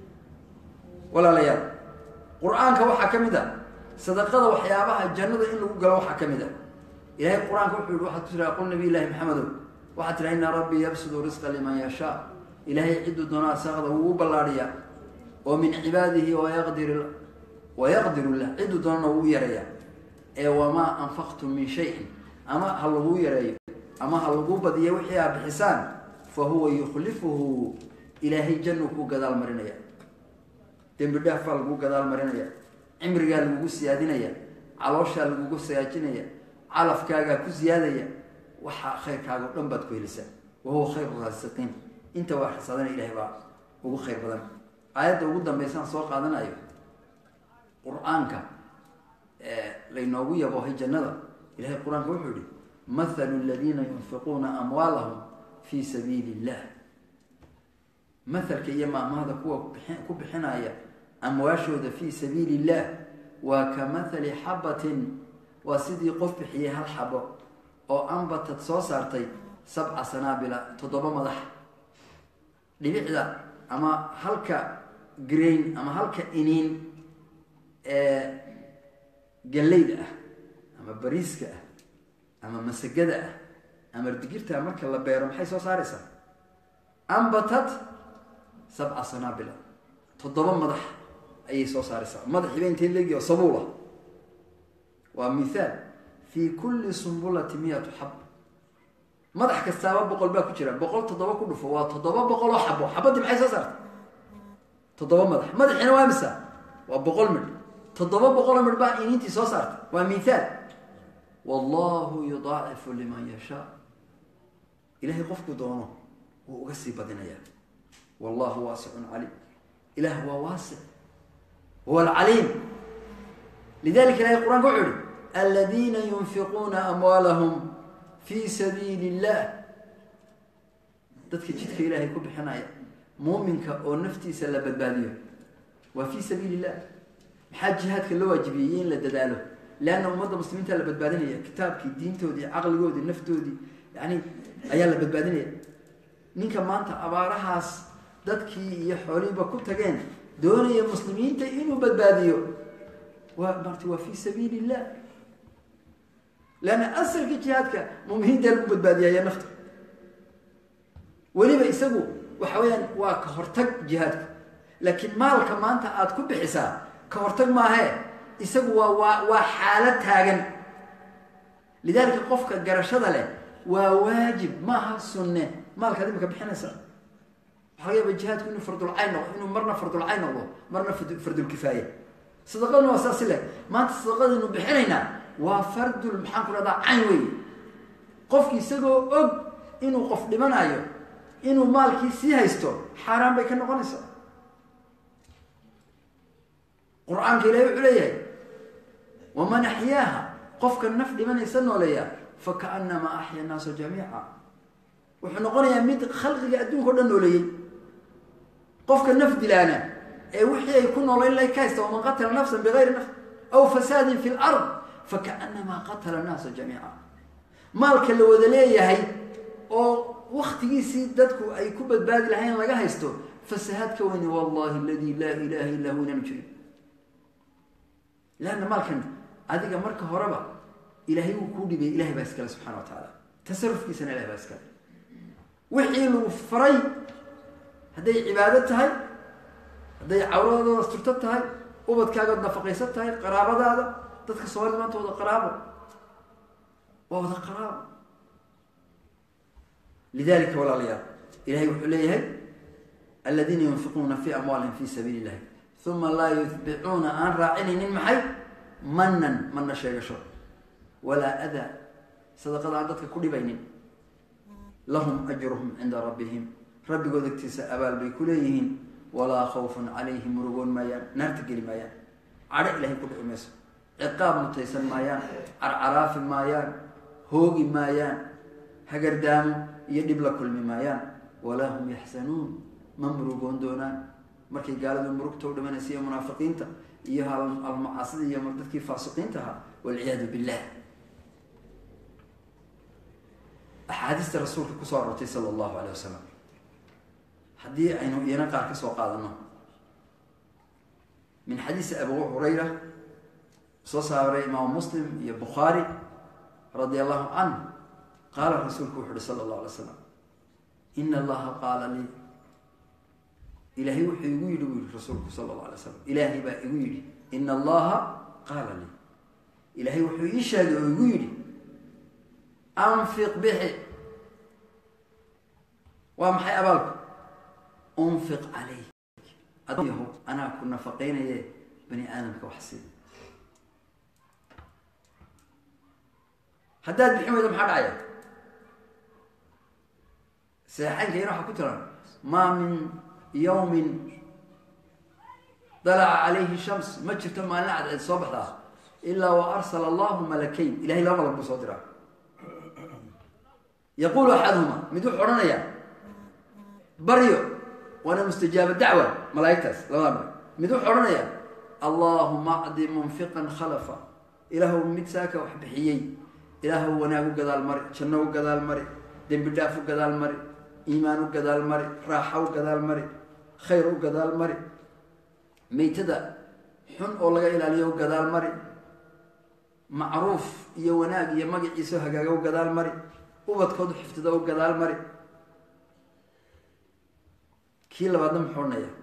Speaker 1: ولا ليال قرآن كوحا كمدا صدقه وحيابها الجنه ان لو غلو waxa kamida ilaahay quraanka wuxuu waxa tusraa qul nabi ilaahi maxamed waxa tiraa inna rabbi yabsudu rizqa liman yasha ilaahay cidu doona saaqada uu balaariya oo min ibadihi wa yaqdiru la cidu doona uu yareeya ee wama anfaqtum min shay'in ama hal uu yareeyo ama hal uu badiyo wixii aad bixisaan fa huwa yukhlifuhu ilaahay jannuku gadaal marinaya dambi dhaaf lagu gadaal marinaya عمرك لغو سيادينيا علوشا لغو سياجينيا علفكاغا كو زياديا وحا خيركاغا دن باد كو هليسا وهو خير الرازقين انت واخ صدنا الهي با ugu khayr badan aayada ugu dambaysan soo qaadanayo quraanka laynoogu yabo jannada ilaahay quraanka wuxuu yiri mathalul ladina yunfiquna amwalahum fi sabilillah mathalka yama maada kuwa ku bixinaya أمواشهد في سبيل الله وكمثل حبة وسيدي قف بحيها الحبة أو أنبتت صوصارتي 7 سنابل تضبا مدح لبعدا أما هلك جرين أما هلك إنين قليدة أما بريسكة أما مسجدة أما ردقيرتها مركا الله بيرم حيث صارسة أنبتت 7 سنابل تضبا مدح أي صارسة مدح بين تلقي وصبولة ومثال في كل سنبلة 100 حب مدح كستابة بقول باكو جرا بقول تضبا كله فوا تضبا بقول حبه حبدي بحيث صارت تضبا مدح هنا وامسا وبقول من تضبا بقول من بقى إن أنت صارت ومثال والله يضاعف لمن يشاء إلهي قفك دونه وقسي بدنيا والله واسع عليم إله هو واسع هو العليم لذلك الآية القرآن قعد الذين ينفقون أموالهم في سبيل الله dadka jidka ilaahay ku bixinaya muuminka oo naftiisa la badbaadiyo wa fi sabilillah maxaa jihadka loo waajibiyay in la dadaalo laana ummadda muslimiinta la badbaadinaya kitaabkii diintoodii aqligoodii naftoodii yani ayaa la badbaadinaya ninka maanta abaarahaas dadkii iyo xoolihiiba ku tageen doonaya muslimiinta inuu badbaadiyo waa fi sabilillah laana asalka jihadka muumiinta la badbaadiyaa nafta waliba isagu waxa weeyaan waa ka hortag jihadku laakiin maalka maanta aad ku bixisaa ka hortag ma aha isagu waa xaalad taagan lidalika qofka garashada leh waa waajib ma aha sunne maalka dib ka bixinaysa waxa yaaba jihadku inuu fardul ayn noqdo inuu marna fardul ayn noqdo marna fardul kifaaya sadaqadna waa saas leh maanta sadaqada inuu bixinayna waa fardul maxaan ku radaa ayn way qofki isagoo og inuu qof dhimanayo inuu maalkii sii haysto xaraam bay ka noqonaysaa quraanka ilaahay wuxuu leeyahay waman ahyaaha qofka naf dhimanaysa nooleeya fakaannama ahya an-nas jamii'a wuxuu noqonayaa mid khalqiga adduunka oo dhan nooleeyay qofka naf dilaana ee wixii ay ku nooleen lay ka haysto man qatala nafsan bighayri nafs aw fasadin fil ard fakaannama qatala an-nas jamii'a maalka la wada leeyahay oo waqtigiisii dadku ay ku badbaadi lahayn laga haysto fasahaadka wani wallahi alladhi la ilaha illa huwa al-mujrim laana maalkan adiga marka horeba ilaahay uu ku dhibay ilaahay baa iskala subhanahu wa ta'ala tasarrufkiisana ilaahay baa iskala wixii lagu faray haday cibaado tahay haday cawradooda asturta tahay ubadkaaga nafaqaysan tahay qaraabadaada dadka Soomaaliyeed qaraabo waa qaraabo لذلك ولا ليا إلهي وحليه الذين ينفقون في أموالهم في سبيل الله ثم لا يتبعون أن راعين محي منا شيء شر ولا أذى صدق الله عندك كل بينين لهم أجرهم عند ربهم ربي قد اكتسى أبال بكليهم ولا خوف عليهم رغون مايان نرتقل مايان على إلهي كل أمس عقاب متيسن مايان عراف مايان هوغي مايان هجر دام يدب لكل مايان ولا هم يحسنون ممرقون دونان markay gaaladu murugto dhamanaysiyo munaafiqiinta iyo al-macaasida iyo mardadkii faasiqiinta wal iyad billah ahadista rasuulka ku soo arortay sallallahu alayhi wasallam hadii aynu iyana qaar ka soo qaadano min hadith Abu Hurayra soo saaray Imam Muslim iyo Bukhari radiyallahu anhu qala rasuulku sallallahu alayhi wasallam inna Allah qala li إلهي وحي يقول رسولك صلى الله عليه وسلم إلهي بقى يقول إن الله قال لي إلهي وحي يشهد ويقول أنفق به وامحي أبالك أنفق عليه أديه أنا كنا فقين بني آدم كوحسين حداد بحمد محاد عيا سيحين كينا حكوتنا ما من يوم طلع عليه الشمس ما شفت ما نعد الصبح ده إلا وأرسل الله ملكين إلهي لا ملك بصدره يقول أحدهما مدوح حرنيا بريو وأنا مستجاب الدعوة ملائكتس لا مدوح حرنيا اللهم أعطي منفقا خلفا إله متساك وحبحيي إله وناغو قدال مري جنو قدال مري دم بدافو قدال مري إيمانو قدال مري راحو قدال مري خيرو قدال مري ميتدا حن أولغا إلى اليوم قدال مري معروف يا وناغ يا مقع يسو هقاقو قدال مري وبدكودو حفتدو قدال مري كي لبعض محورنا يا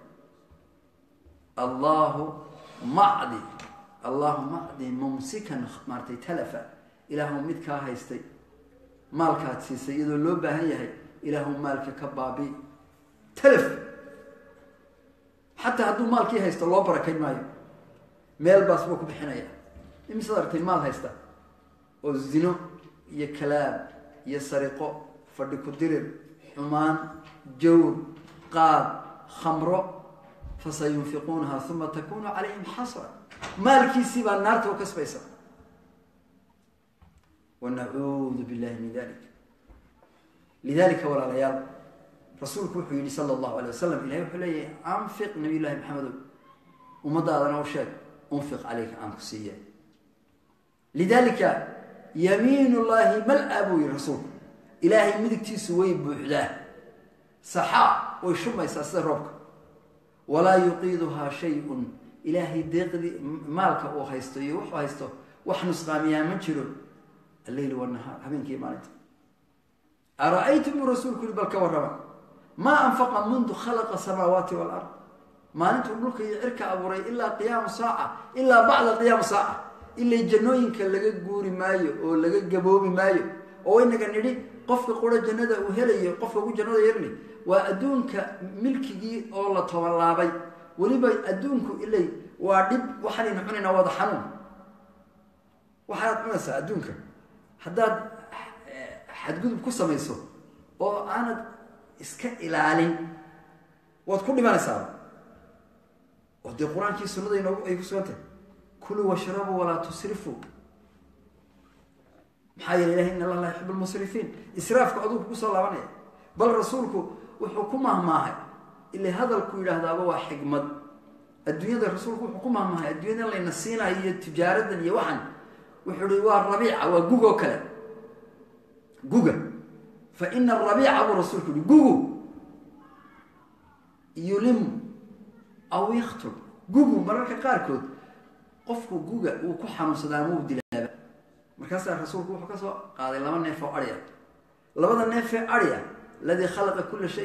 Speaker 1: اللهم أعدي ممسكا مارتي تلفا إلههم مدكا هايستي مالكات سيسي إذا اللوبة هي إلههم مالك كبابي تلف حتى هدو مالكي هايستا الله بركي مايو ميل باسبوك بحنايا إمسادرتي المال هايستا والزنو يا كلام يا سرقو فردكو درر حمان جور قاد خمرو فسينفقونها ثم تكون عليهم حسرة مالكي سيبا النار توكس بيسا ونعوذ بالله من ذلك لذلك ولا ليال رسولك وحيني صلى الله عليه وسلم إلهي وحلي أنفق نبي الله محمد ومضى أنا وشاك أنفق عليك أنفسية لذلك يمين الله ملأ أبوي رسول إلهي مدك تسوي بوحده صحاء ويشم يساسر ربك ولا يقيدها شيء إلهي ديقدي مالك أو هيستو يوحو هيستو وحنس قاميا منشرو الليل والنهار هبين كي مالت أرأيتم رسول كل بالك والربا ما أنفق منذ خلق السماوات والأرض ما نتو لك يعرك أبوري إلا قيام ساعة إلا بعد قيام ساعة إلا الجنوين كاللغة قوري مايو أو لغة قبوبي مايو أو إنك نريد قفك قولة جنة وهلي قفك قولة جنة يرني وأدونك ملكي الله طوالابي ولبا أدونك إلي وعدب وحنين عننا وضحنون وحالات منسى أدونك حداد حدقود بكسة ميسو وأنا إسكا إلالين وتكون لما نسابة ودي القرآن كي سنة يكسوانته كلوا واشربوا ولا تسرفوا محايا الإله إن الله لا يحب المسرفين إسرافك أدوك بكسة الله عنه بل رسولك وحكمه معه اللي هذا الكل هذا هو حكمة الدنيا ده رسولك وحكمه معه الدنيا اللي نسينا هي تجارة هي وحن وحلوة الربيع وجوجو كلا جوجا فإن الربيع أبو رسولك جوجو يلم أو يخطب جوجو مرة كاركود قفكو جوجا وكحنا صدامو بدلابة مركز رسولك وحكسه قال لما نفع أريا لما نفع أريا الذي خلق كل شيء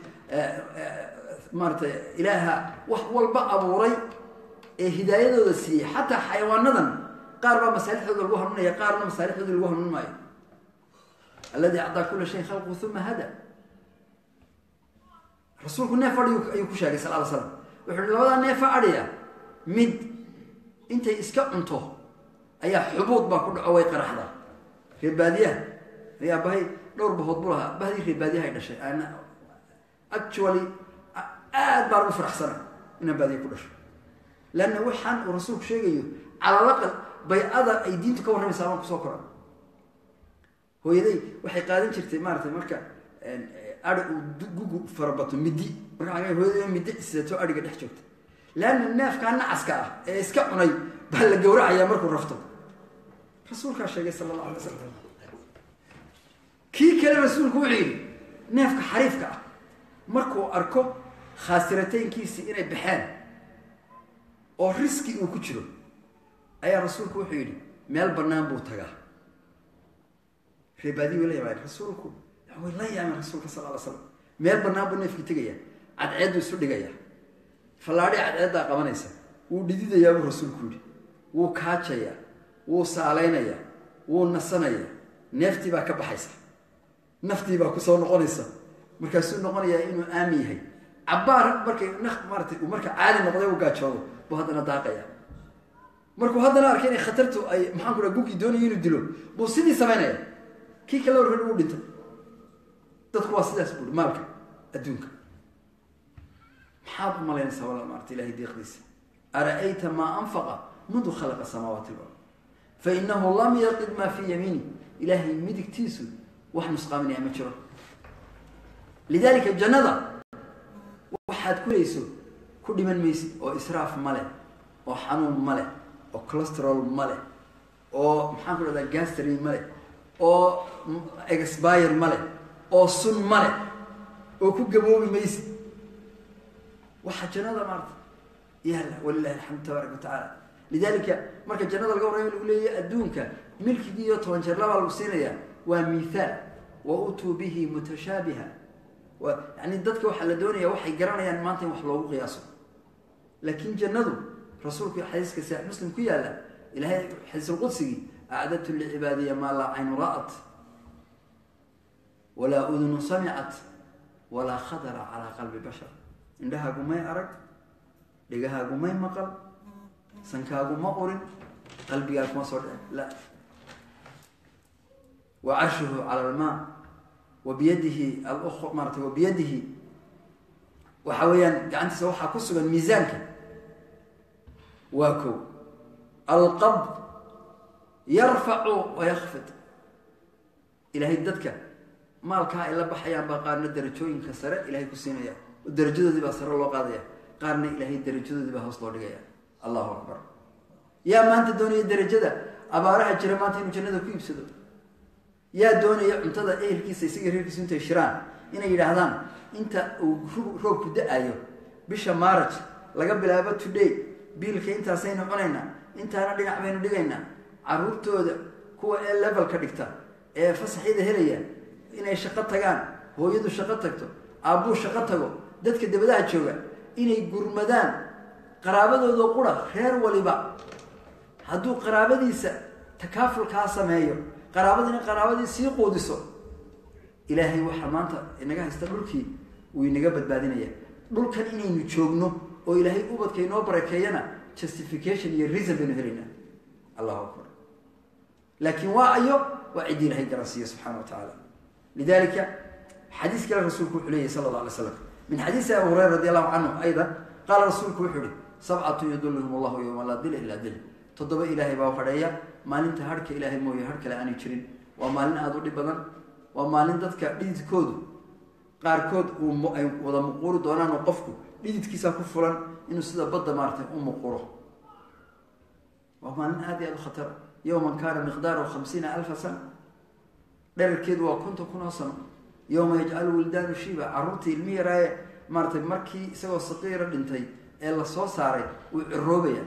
Speaker 1: مرت إلها والباء أبوري هداية السي حتى حيواننا قارب مسالح هذا الوهم يا قارب مسالح هذا الوهم الماء الذي أعطى كل شيء خلقه ثم هدى رسول كنا فريق يكشاك صلى الله عليه وسلم وحنا لو أن يفعليا مد أنت إسكت أنته أي حبوط بكل عويق رحلة في البادية يا باهي دور بهض بلها بهذه في البادية هيدا شيء أنا actually أدبر بفرح سنة من البادية كل شيء لأن وحن ورسولك شيء على الأقل بيأذى أيدين تكون من سلام كسكرة هو يدي وحي قادم شرتي مارتي مركا أرد جوجو فربطه مدي مركا هو يدي مدي سيتو أرد قد حجوت لأن الناف كان عسكر إسكعناي بهلا جورع يا مركو رفضه رسولك شيء صلى الله عليه وسلم كي كلام رسولك وعين نافك حريفك مركو أركو خاسرتين كيسي إني بحال أو ريسكي وكتشرو أي رسولك وحيني مال برنامج بوتجا في بادي ولا يبغى رسولك هو لا يعمل رسولك صلى الله عليه وسلم مال برنامج نفك تجيا عد وسود جيا فلاري عد قمنيسا وديد يا رسولك وكاتشيا وسالينيا ونسنيا نفتي بقى كبحيسة نفتي بقى كسر نقنيسا مركز نقنيا إنه آمي هي عبارة مركز نخ مرتي ومركز عادي نقضي وقاتشوا وهذا نطاقيا مركو هذا نار كأني خطرته أي محن كنا جوكي دوني يندلو بوسيدي سمعناه كي كلام رهنو ديت تدخل واسدة سبول مالك الدنيا محاب ملاين سوالا مارت إلهي دي خليس أرأيت ما أنفق منذ خلق السماوات والأرض فإنه لم يقد ما في يميني إلهي مدك تيسو وحن مسقى من يعمل شره لذلك الجنة واحد كل يسو كل من ميسي أو إسراف ملأ oo xanuun ma leh oo cholesterol ma leh oo maxaan ku dhahdaa gastrin ma leh oo expire ma leh oo sun ma leh oo ku gaboobi maysid waxa jannada maarta yalla walillahi alhamdu tabaaraka wa tacaala lidalika marka jannada laga warramayo lagu leeyahay adduunka milkigii iyo 10 jeer laba lagu siinayaa waa mithaal wa utu bihi mutashabiha wa yani dadka waxa la doonaya waxay garanayaan maanta in wax loogu qiyaaso laakiin jannadu rasuulku xadiiska sahih muslim ku yaala ilaahay xadiis qudsi a'adatu li ibadiya ma la ayn ra'at wala udhun sami'at wala khadara ala qalbi bashar indaha gumay arag dhigaha gumay maqal sankaagu ma qorin qalbigaagu ma soo dhicin la wa arshuhu ala alma wa biyadihi al-ukhra marta wa biyadihi wa hawayan gacantiisa waxa ku sugan miisaanka waa ko al-qabd yarfa'u wa yakhfid ilahi dadka maalka ay la baxayaan ba qaarna darajooyinka sare ilahi ku siinaya darajadoodii ba sare loo qaadaya qaarna ilahi darajadoodii ba hoos loo dhigaya Allahu akbar ya maanta doonaya darajada abaaraha jira maanta inuu jannada ku iibsado ya doonaya cuntada ehelkiisa isaga reerkiisa inta shiraan inay yiraahdaan inta uu roobku da'ayo bisha March laga bilaabo today biilka intaasayna cunayna intaana dhinac baynu dhigayna caruurtooda kuwa ee level ka dhigta ee fasaxida helaya inay shaqo tagaan hooyadu shaqo tagto aabbu shaqo tago dadka dibadaha jooga inay gurmadaan qaraabadooda qura reer waliba hadduu qaraabadiisa takaaful ka sameeyo qaraabadii sii qoodiso ilaahay waxa maanta inaga haysta dhulkii uu inaga badbaadinaya dhulkan inaynu joogno oo ilaahay ubadkay noo barakeeyana justification iyo reason baynu helayna Allahu akbar laakiin waa ayo waa cidi ilaahay garasiyo subhanahu wa ta'ala lidalika حديث كلا رسولك عليه صلى الله عليه وسلم من حديث أبو هريرة رضي الله عنه أيضا قال رسولك وحده 7 يدلهم الله يوم لا ظل إلا ظل تضبط إلهي باوحرية ما لنت هرك إلهي موي هرك لأني تشرين وما لن أدور بدن وما لن تذكر ليد كود قار كود وذا مقور دونان وقفكو ليد كيسا كفرا إنه سيدا بدا مارته مقوره وما لن هذه الخطر يوما كان مقداره 50,000 سنة دير كيد وكنت كنا سنة يوم يجعل ولدان شيبا عروتي الميرا مارتي مركي سوى صغيرة دنتي إلا سو ساري والروبية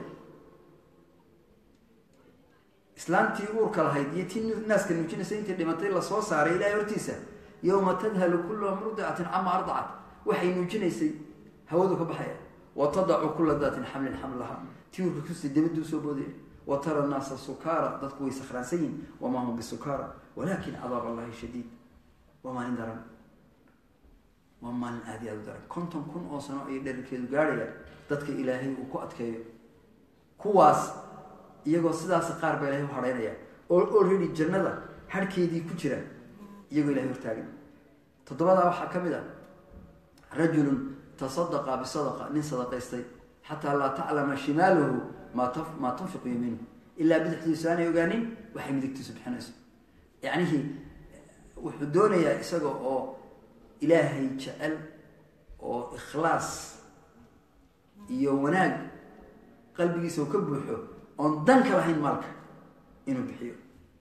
Speaker 1: إسلامتي أورك الهيدية الناس كانوا يجينا سنتي اللي مطير لا سو ساري إلى يرتيسا يوم تذهل كل مرضعة عما أرضعت وحي يجينا سي هودك بحياة وتضع كل ذات حمل حملها تيورك كسي دمدو سوبودي وترى الناس سكارى ضدكوا سخراسين وما هم بسكارى ولكن عذاب الله شديد وما ندرن وما نادي أدرن كنتم كن أصنع يدرك الجارية تذك إلهي وقعتك كواس يجوا صدا سقار بإلهي وحرينيا already الجنة هركي دي كتيرة يجوا إلهي ورتاجن تضبط أو حكم ده رجل تصدق بصدقة من صدقة يستي حتى لا تعلم شماله ما تنفق يمينه إلا بدحت لسانه يجانين وحيمدك سبحانه يعني هي وحدونيا إسقى أو إلهي جعل أو إخلاص يوناج قلبي سو كبحه أن دنك رهين مالك إنه بحيو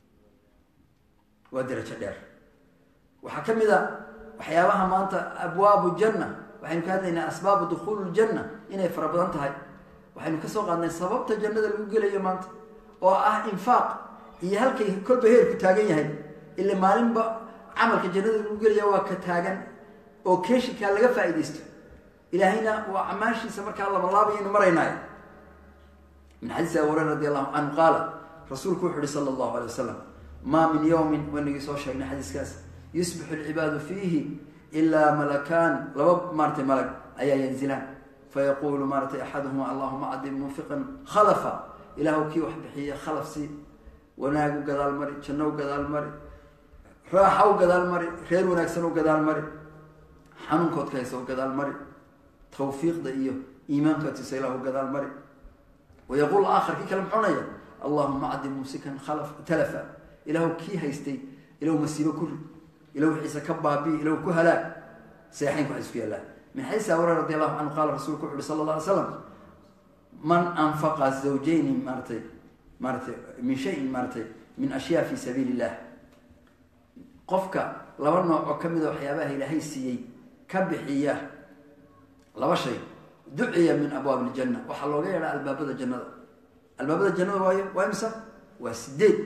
Speaker 1: ودرجة دار وحكم ذا وحياها ما أنت أبواب الجنة وحين كان لنا أسباب دخول الجنة إن فربضنت هاي وحين كسوق أن سببت الجنة الوجلة يا مانت أو إنفاق هي هلك كل بهير كتاجين هاي اللي مالين بقى عملك الجنة الوجلة وكتاجن أو كيش كان لقى فائدته إلى هنا وعماشي سمرك الله والله بين مريناي من حديث أبو هريرة رضي الله عنه قال رسول كوحد صلى الله عليه وسلم ما من يوم ونجي صوشة من حديث كاس يصبح العباد فيه إلا ملكان لو مرت ملك أي ينزلان فيقول مرت أحدهما اللهم عد منفقا خلفا إله كي وحبحية خلف سي وناقو قدال مري شنو قدال مري راحوا قدال مري خير ونكسنوا قدال مري حنون كوت كيسو قدال مري توفيق ضئيه إيمان كتسيله قدال مري ويقول آخر كي كلام حنيا اللهم عد ممسكا خلف تلفا إله كي هيستي إله مسيبه كل إله حيث كبابي إله كهلاك سيحين كحيث في الله من حيث أورا رضي الله عنه قال رسول كحول صلى الله عليه وسلم من أنفق الزوجين مرتي من شيء مرتي من أشياء في سبيل الله قفك لو أنه أكمل وحيابه إلهي السيئي كبحياه لو شيء دعي من أبواب الجنة وحلو غير الباب الجنة الباب الجنة ويمسى وسديد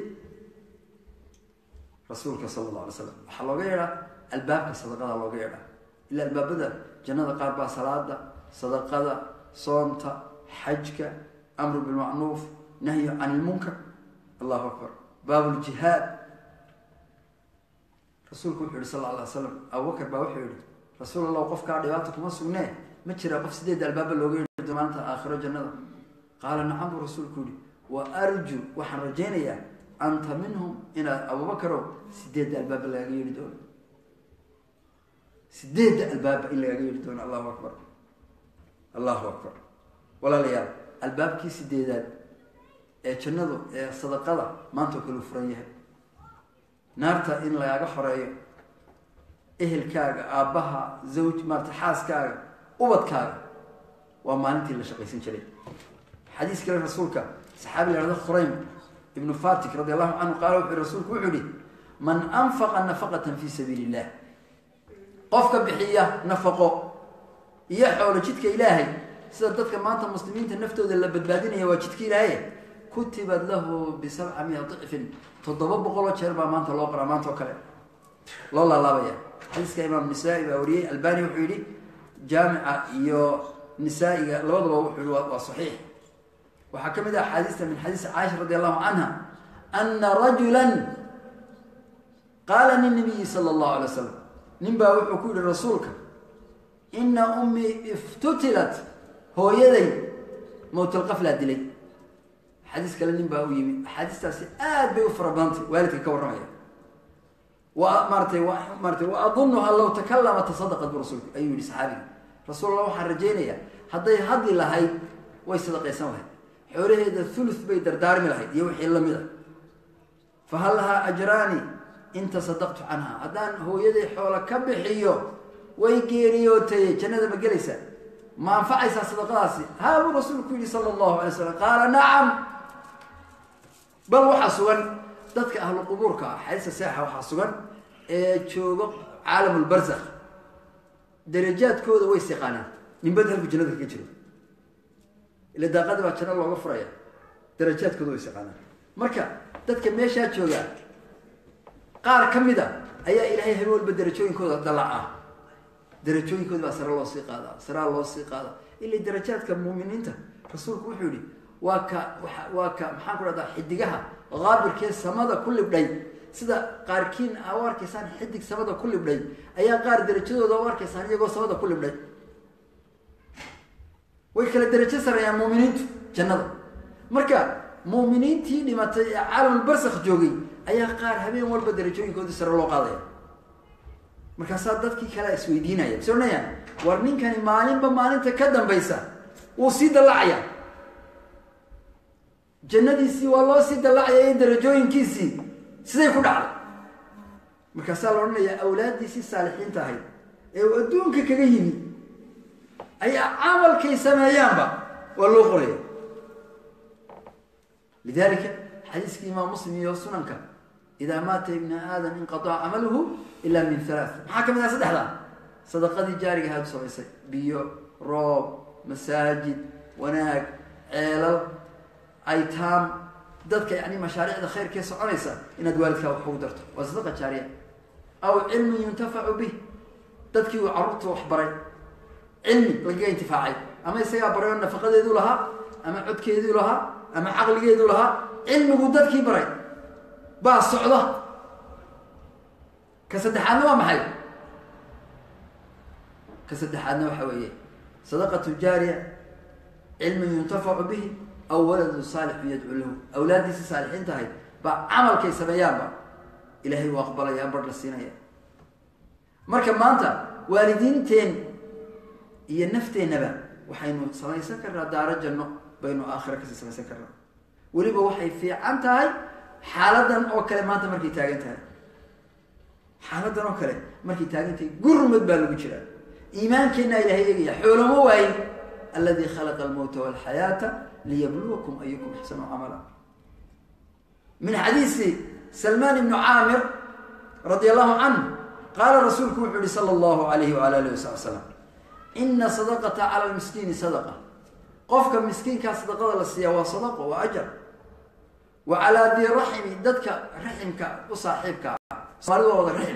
Speaker 1: رسولك صلى الله عليه وسلم وحلو غير الباب صدقة الله غير إلا الباب الجنة قاربة صلاة صدقة صومت حجك أمر بالمعروف نهي عن المنكر الله أكبر باب الجهاد رسولك صلى الله عليه وسلم أبو بكر باوحي رسول الله وقف كعدياتك ما سجناه ما ترى قف سديد الباب اللي دمانت آخر جنة قال نعم رسولك وأرجو وحرجيني أنت منهم إن أبو بكر سديد الباب اللي يريدون سديد الباب اللي يريدون الله أكبر الله أكبر ولا ليال الباب كي سديدات جنة صدقة ما أنتو كلوا فريه نارتا إن لا يغفر إهل كاغا أباها زوج مرت حاس كاغا وبد كاغا وما أنت اللي شقيسين شري حديث كلام رسولك صحابي لرضا خريم ابن فاتك رضي الله عنه قالوا في رسولك وعلي من أنفق نفقة في سبيل الله قفك بحية نفقه يحول جدك إلهي سيدتك ما أنت مسلمين تنفتوا ذي اللي بدبادين هي وجدك إلهي كتبت له ب700 ضعف تضبط بقولة شربة ما أنت لوقرا ما أنت وكلا الله بيا حديث كإمام النسائي بأوريه الباني وحيولي جامعة يو نسائي الوضع وصحيح وحكم إذا حديث من حديث عائشة رضي الله عنها أن رجلا قال للنبي صلى الله عليه وسلم نبا وحكول رسولك إن أمي افتتلت هو يدي موت القفلة دلي حديث كلام نبا ويمي حديث تاسي بيوفر بنتي والدك كورمية ومرتي وأظنها لو تكلم تصدقت برسولك أيها صحابي رسول الله حرجينيا هدي لهي ويصدق يسوها حوله هذا الثلث بيدر دار من لهي يوحي الله مذا فهل لها أجراني إن تصدقت عنها أدان هو يدي حول كبحيو ويكيريوتي جنة بجلسة ما انفعيس صدقاتي هذا رسولك صلى الله عليه وسلم قال نعم بل وحسوا ذاتك أهل القبور حديث الساحة وحسوا شوق عالم البرزخ درجات كود ويستقانا من بدل في جنة الكجرو إلا داقات باتشنا الله غفرية درجات كود ويستقانا مركا ذاتك ميشات شوقا قال كم ذا أي إلهي هبول بدرجوين كود دلعه درجوين كود بسر الله سيقادا سر الله سيقادا اللي درجات كمؤمنين انت رسولك وحولي واكا محاكو هذا حدقها غابر كيس سمادا كل بداي سيدا قاركين اوار كيسان حدق سمادا كل بداي ايا قار درجتو اوار كيسان يغو سمادا كل بداي way kala darajo sareeyaan muuminiintu jannada marka muuminiintii dhimatay caalam barsakh joogay ayaa qaar habeen walba darajooyinkooda sare loo qaaday marka saad dadkii kala isweydiinaya soonayaan war ninkani maalinta ka dambaysa uu si dalacaya jannadiisi waa loo si dalacaya darajooyinkiisi siday ku dhacday marka sallallahu awlaadiisi saalixiin tahay ee adduunka kaga yimi أي عمل كي سمايانبا والله قرية لذلك حديث إمام مسلم يوصنك إذا مات ابن آدم انقطع عمله إلا من 3 محاكم الناس دحلا صدقة جارية هذا صويسي بيو روب مساجد وناك عيلل أيتام ذاتك يعني مشاريع الخير كيس عنيسة إن دوالك وحودرته وصدقة جارية أو علم ينتفع به ذاتك وعرضته وحبري علمي لقى انتفاعي أما يسيا بريون نفقد يدو لها أما عدك يدو لها أما عقل يدو لها علم قدرك يبري با الصعودة كسدحان ما محي كسدحان وحوية صدقة الجارية علم ينتفع به أو ولد صالح يدعو له أولادي صالحين تهي با عمل كي سبيان با إلهي وأقبل يا برد السينية مركب ما أنت والدين تين هي نفتينا وحين سميسا كرا دار الجنة بين آخر كسي سميسا كرا وليبا وحي في عنتهاي حالدا أو كلمات مركي تاغنتها حالدا أو كلمات مركي تاغنتها قرمت بالو بجرا إيمان كنا إلهي إيجي حول موين الذي خلق الموت والحياة ليبلوكم أيكم أحسن عملا. من حديث سلمان بن عامر رضي الله عنه قال رسولكم صلى الله عليه وعلى آله وسلم إن صدقة على المسكين صدقة. قفك المسكين كان صدقة للسيا وصدقة وأجر. وعلى ذي رحم ددك رحمك وصاحبك صاروا وضع رحم.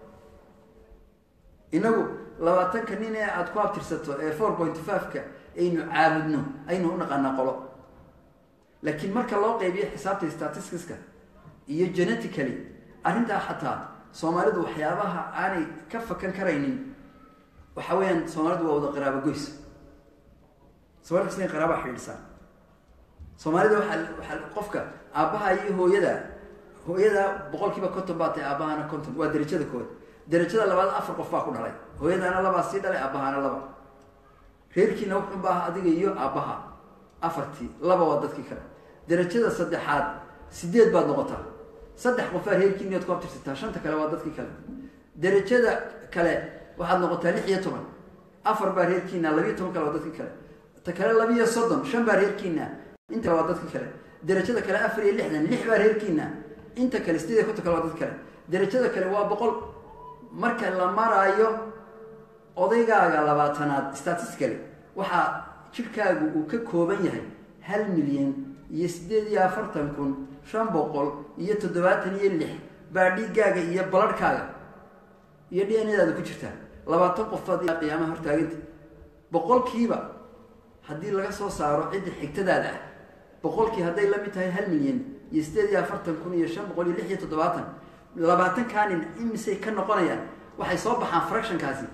Speaker 1: إنه لو تنكنيني أتقاب ترسطه 4.5 إنه عابدنه أينه نقلنا قلو. لكن مركا الله قيبية حسابتي statistics iyo genetically arinta xataa Soomaalidu waxyaabaha aanay ka fakan karaynin waxa weeyaan Soomaalidu waa wada qaraabo goys Soomaalidu isla qaraabo xiriirsan Soomaalidu waxa qofka aabaha iyo hooyada boqolkiiba konton baatay aabahana konton waa darajada kood darajada labaad afar qof baa ku dhalay hooyadana laba sii dhalay aabahana laba reerkiina wuxuu baaha adiga iyo aabaha afartii laba waa dadkii kale darajada saddexaad sideed baad noqotaa saddex qof reerkiina aad ku abtirsataa shanta kale waa dadkii kale darajada kale waxaad noqotaa 16 afar baa reerkiina 12 kale waa dadkii kale ta kale 12 shan baa reerkiina inta waa dadkii kale darajada kale 4 6 baa reerkiina inta kale 8 kale waa dadkii kale darajada kale waa 100 marka la maraayo odaygaaga 20aad statistically waxa jirkaagu uu ka kooban yahay 1 milyan iyo 8,576 baa dhigaaga iyo baladhkaaga iyo DNA-daada ku jirta 20 qofood iyo qiyaamaha hortaaginta boqolkiiba hadii laga soo saaro cid xigtadaada ah boqolkii haday la mid tahay 1 milyan iyo 8,576 20 kaanin imisay ka noqonayaan waxay soo baxaan fractionkaasi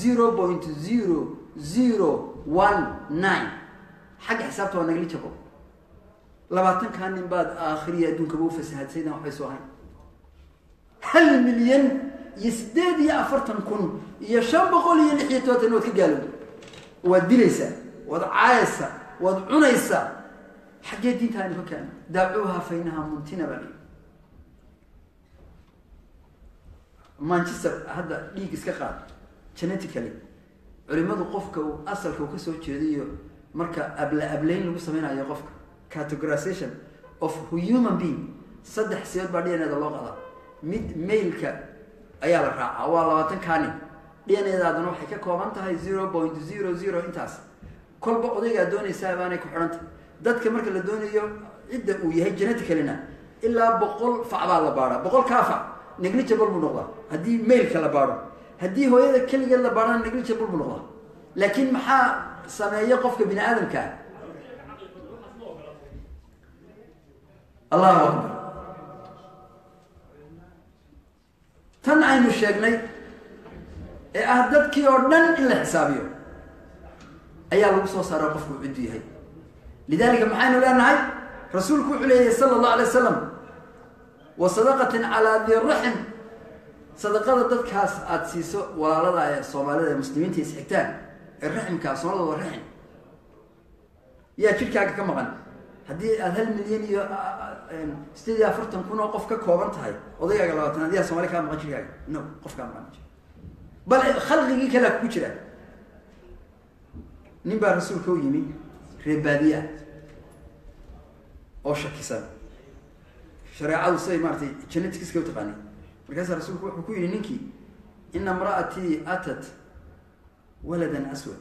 Speaker 1: 0.0019 حاجة حسابته وانا قلت لكم لبعتن كان من بعد آخرية دون كبو فسهد سيدنا وحي سوهين هل مليون يسداد يا أفرتن كن يشبقوا لي نحيتوات النوت كقالوا ودليسة وضعايسة وضعنيسة حاجة دين تاني فكان دعوها فإنها منتنة بني مانشستر هذا ليك اسكاقات genetically علماء قفك وأصلك وكسو جديو marka ablayn lagu sameeyo qofka categorization of human being saddex siyood baa DNA-da loo qadaa mid male-ka ayaa la raacaa waa 20 kaani DNA-daaduna waxay ka kooban tahay 0.00 intaas kolba odayga doonaysa baanay ku xiranta dadka marka la doonayo cidda uu yahay genetically-na ilaa 100 facbaa la baara 100 kaafa negligible buu noqdaa hadii male-ka la baaro hadii hooyada kaliya la baarana negligible buu noqdaa laakiin maxaa سمايا قفك بن آدم كان الله أكبر تنعين الشيخني أهددك يوردن إلا حسابيه أيها الوصوة صار قفك بعدي هاي لذلك محاين الآن هاي رسولك عليه صلى الله عليه وسلم وصدقة على ذي الرحم صدقة ضدك هاس أتسيسو ولا لدى الصومالي المسلمين تيسحكتان الرحم كاسون الله الرحم يا شركة كم غن هدي هذا المليون استدي أفرتم كنا قف كوبرت هاي وضيع قلواتنا دي الصومالي كام غن شركة نو قف كام غن بل خلقي كلا كوشرة نبى رسول كويمي ربادية أو شكسان شريعة وصي مارتي جنتك كيس كوتقاني مركز رسول كويمي نينكي إن امرأتي أتت ولدا أسود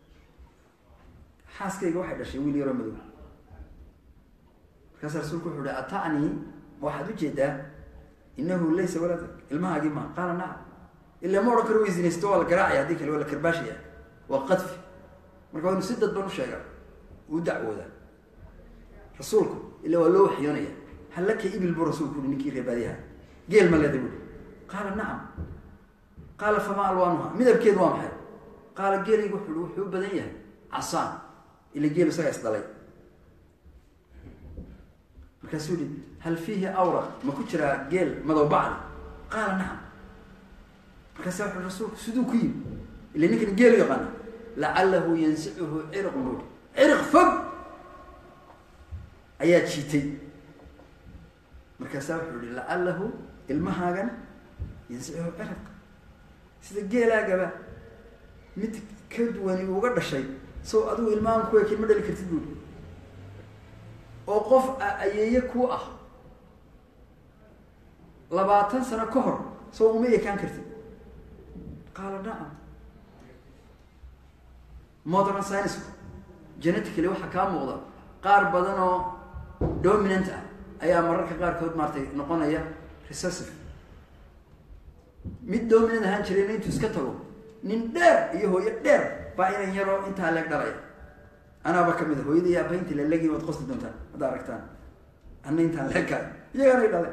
Speaker 1: حاسكي واحد شيء ويلي رمضو كسر رسولك وحده أطعني واحد جدا إنه ليس ولدك المها جمع قال نعم إلا ما ركروا يزين استوى القراعي هذيك ولا كرباشية وقذف مركوا نسدد بنو شجر ودعوة ذا رسولكم إلا ولو حيونية هل لك إبل برسولكم إنك رباديها قال ما الذي قال نعم قال فما ألوانها ماذا بكيد وامحي قال جيل يقول حب بدنيه عصان اللي جيل سايس ضلي مكسولي هل فيه أورق ما كتر جيل ماذا بعد قال نعم مكسر الرسول سدوكين اللي نكن جيل يغنى لعله ينسعه عرق نور عرق فب أيات شيتي مكسر لعله المهاجن ينسعه عرق سيد جيل أجابه mid ka duwan uga dhashay soo adigu ilmahan ku ekin ma dhali kartid buuli oo qof ayeeye ku ah 20 sano ka hor soo uma ekaan kartid qaala nacam modern science genetically waxa ka muuqda qaar badan oo dominant ah ayaa mararka qaarkood maartay noqonaya recessive mid dominant ahaan jiray intuu iska tago nin dheer iyo hooyo dheer baa inay yaro inta leeg dhalay anaaba kamid hooyadii iyo abaynti la leegi wad qosti doontaan hada aragtaan anna inta leeg ka iyagana dhalay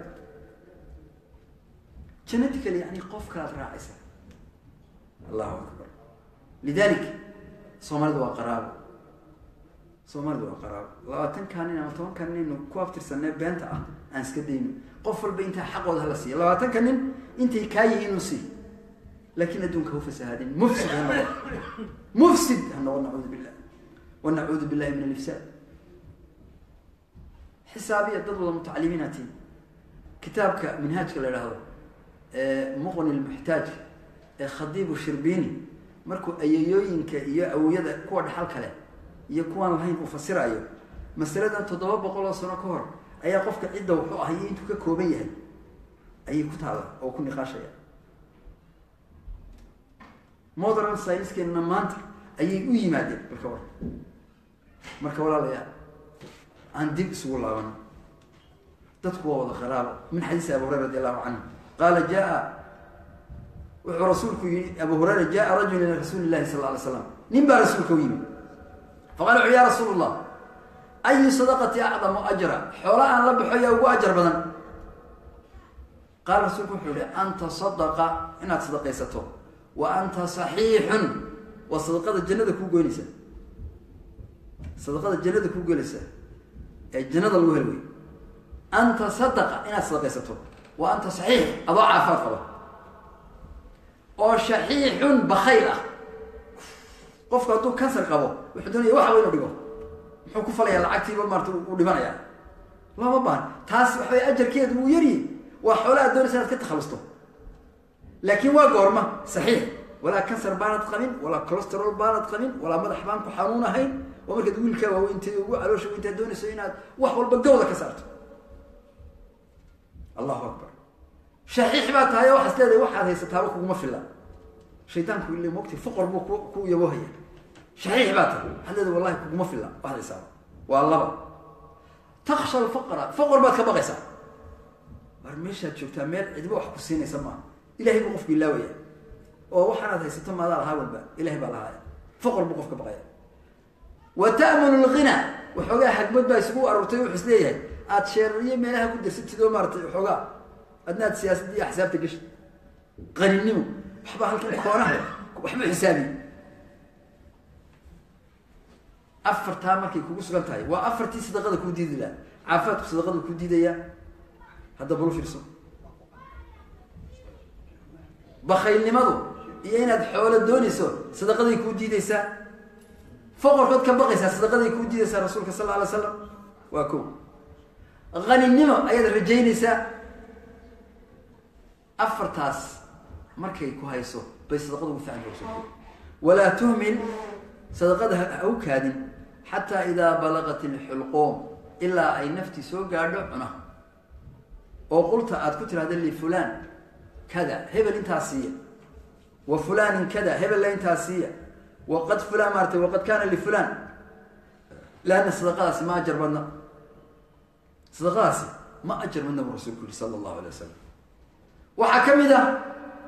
Speaker 1: genetically yani qof kala raacaysa Allahu akbar lidalik Soomaalidu waa qaraabo Soomaalidu waa qaraabo 20 kanin ama 10 kanin ku aftirsanay beenta ah aan iska deyno qof walba inta xaqooda la siiyo 20 kanin intay ka yihiin si laakiin adduunka uu fasaadin mufsid na'udhu billah wa na'udhu billahi min al-ifsad حسابية ضد المتعلميناتي كتابك منهاجك اللي هذا مغني المحتاج خضيب الشربيني مركو أيوينك يا أو يدا كود حلقة له يكون الحين مفسر أيوه مسألة أن تضرب بقول صنع كور أي قفك عدة وحقها هي أنت ككوبية أي كتابة أو كل نقاش مودرن ساينس كنا مانت أي مادة بالكور مركو ولا لا عندي بسول الله عنه تذكر هذا خراب من حديث أبو هريرة رضي الله عنه قال جاء ورسولك أبو هريرة جاء رجل إلى رسول الله صلى الله عليه وسلم نبى رسولك ويم فقالوا يا رسول الله أي صدقة أعظم أجرا حولاء أن رب حيا وأجر بدن قال رسولك حولي أنت صدق إنها تصدق يسته وأنت صحيح وصدقة الجنة كو جلسة صدقة الجنة كو جلسة الجنة الوهلوي أنت صدق إنها تصدق يسته وأنت صحيح أضاع فرقه وشحيح بخيلة قفك أدو كسر قبو وحدوني واحد وين ودقو محو كفليا العكتي بمارتو ودمانيا لا مبان تاس وحوي أجر كيد ويري وحولا دور سنة كتخلصتو لكن وقورمة صحيح ولا كسر بانت قمين ولا كوليسترول بانت قمين ولا مدح بانكو حانونة هين ومركا تقول كوا وانت وعلوش وانت دوني سوينات وحول بقوضة كسرت الله أكبر شحيح بات هاي واحد سلاذي واحد هي ستاروك وما في الله شيطان كل اللي موقتي فقر بو كو يبوهي شحيح بات هذا والله وما في الله واحد يسار والله تخشى الفقر فقر بات كبغي يسار برميشة تشوفتها ميل عدبو حكو السين يسمى إلهي بقف بالله وياه ووحنا هاي ستم هذا الهاي والباء إلهي بالهاي فقر بقف كبغي وتأمن الغنى وحوغا حكمت با يسبوع الروتي وحسليه أتشيرية ميلها كنت ست دو مرت وحوغا أدنى السياسة دي أحساب تقش غني النمو وحبا هالكلام كورها وحبا حسابي أفرتها مركي كوكوس قلتهاي وأفرتي صدقة كوديد لا عافات صدقة كوديد يا هذا بلو فرسو بخيل نمضو يينا حول الدونيسو صدقة كوديد يسا فقر قد كان بقي صدقة كوديد يسا رسولك صلى الله عليه وسلم وأكو غني النمو أيضا رجين يسا أفرتاس مركي كوهايسو بس صدقته وثاني رسولك ولا تهمل صدقتها أو كادن حتى إذا بلغت الحلقوم إلا أي نفتي سوق قاعد عنه وقلت أتكتر هذا اللي فلان كذا هبل انتاسية وفلان كذا هبل لا انتاسية وقد فلان مرتي وقد كان لفلان لأن صدقاتي ما أجر منا صدقاتي ما أجر منا برسولك صلى الله عليه وسلم وحكم ذا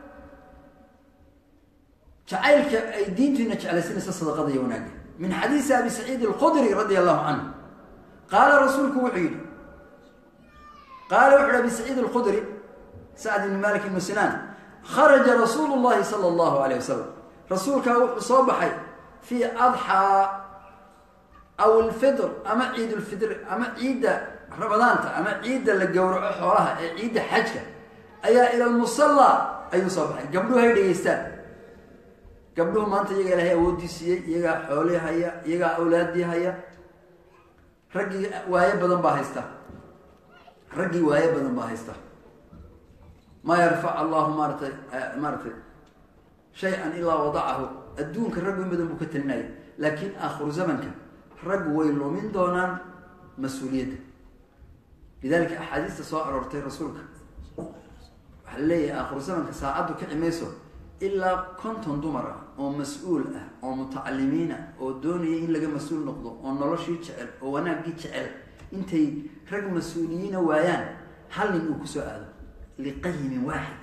Speaker 1: جعلك أيدين تنك على سنة الصدقة يوناك من حديث أبي سعيد الخدري رضي الله عنه قال رسولك وحيد قال وحيد أبي سعيد الخدري سعد بن مالك بن سنان خرج رسول الله صلى الله عليه وسلم رسولك صبحي في أضحى أو الفطر أما عيد الفطر أما عيد رمضان أما عيد اللي جورع حولها عيد حجة أي إلى المصلى أي صباح قبلها يديستان قبلها ما أنت يجا لها وديسية يجا حولها هي يجا أولادي هي رجي وهي بدن باهسته رجي وهي بدن باهسته ما يرفع الله مرت شيئا إلا وضعه الدون كالرجل بدن بكتناي لكن آخر زمنك رجوا من دونان مسؤوليته. لذلك أحاديث سواء رورتي رسولك حلي آخر زمنك ساعدك عميسو إلا كنتم دمرة أو مسؤول أو متعلمين أو دوني إن لقى مسؤول نقضه أو نلاشي يتشعر أو أنا جيت شعر أنتي رجل مسؤولين ويان هل نقول سؤال لقيم واحد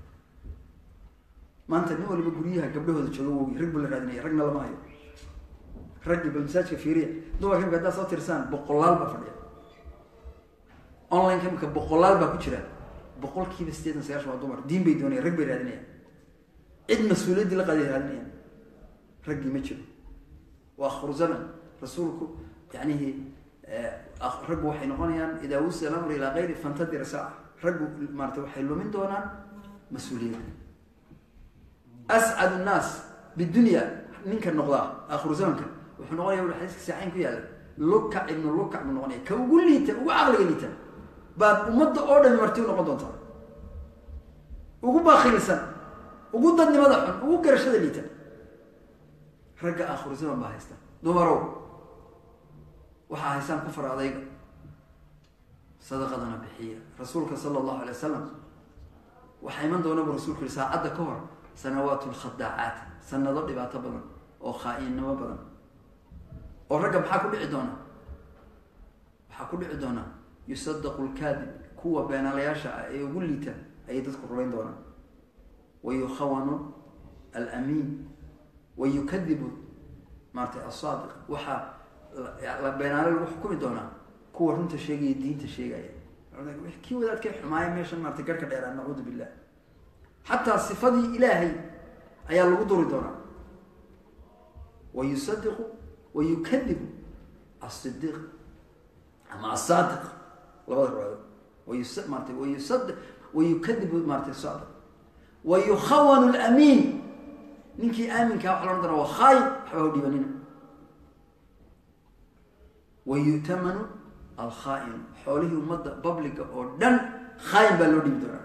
Speaker 1: ما أنت نقول اللي بقوليها قبله هذا شلو يرجع بالغادنية رجنا لا ما هي رجل بالمساج كفيرية دوا كم قداس صوت رسان بقلال بفريا أونلاين كم كبقلال بكتير بقول كيف استيدنا سيارش مع دمر دين بيدوني رجع بالغادنية إد مسؤولية دي لقدير هذنية رجل متشل وآخر زمن رسولك يعني هي رجوا حينغنيا إذا وصل الأمر إلى غيره فانتظر ساعة رجوا ما تحلوا من دونا مسؤولية أسعد الناس بالدنيا منك النقضاء آخر زمنك وحنغنيا ولا حديث ساعين كياله لوكع ابن لوكع من غنيا كوقول لي تا وعقل لي تا بعد ومد أوردن مرتين نقضون تا وقبا خلصا وقدني مدحن وقرشة لي تا رجع آخر زمن باهستا نمرو waxaa haysaan ku far adayga sadaqadana bixiya rasuulka sallallahu alayhi wasallam waxa iman doona rasuulku saacada ka hor sanawaatul khada'at sanado dhibaato badan oo khaa'inimo badan oo ragga maxaa ku dhici doona waxa ku dhici doona yusaddaqu al-kadhib kuwa beenalayasha ay ugu liita ay dadku rumayn doonaan ويخون الأمين ويكذب مارتي الصادق وحا بينال الحكومة دونا كو رنت شيء دين تشيء كي وذات كيف حماية ميشن مارتي كرك دير نعوذ بالله حتى الصفة إلهي أي القدر دونا ويصدق ويكذب الصديق مع الصادق ويصدق ويكذب مارتي الصادق ويخون الأمين نيكي آمن كاوحل رمضان وخايب حبه ديبانينا ويتمن الخائن حوله المدى بابليك أو دن خايب بالو ديبدورا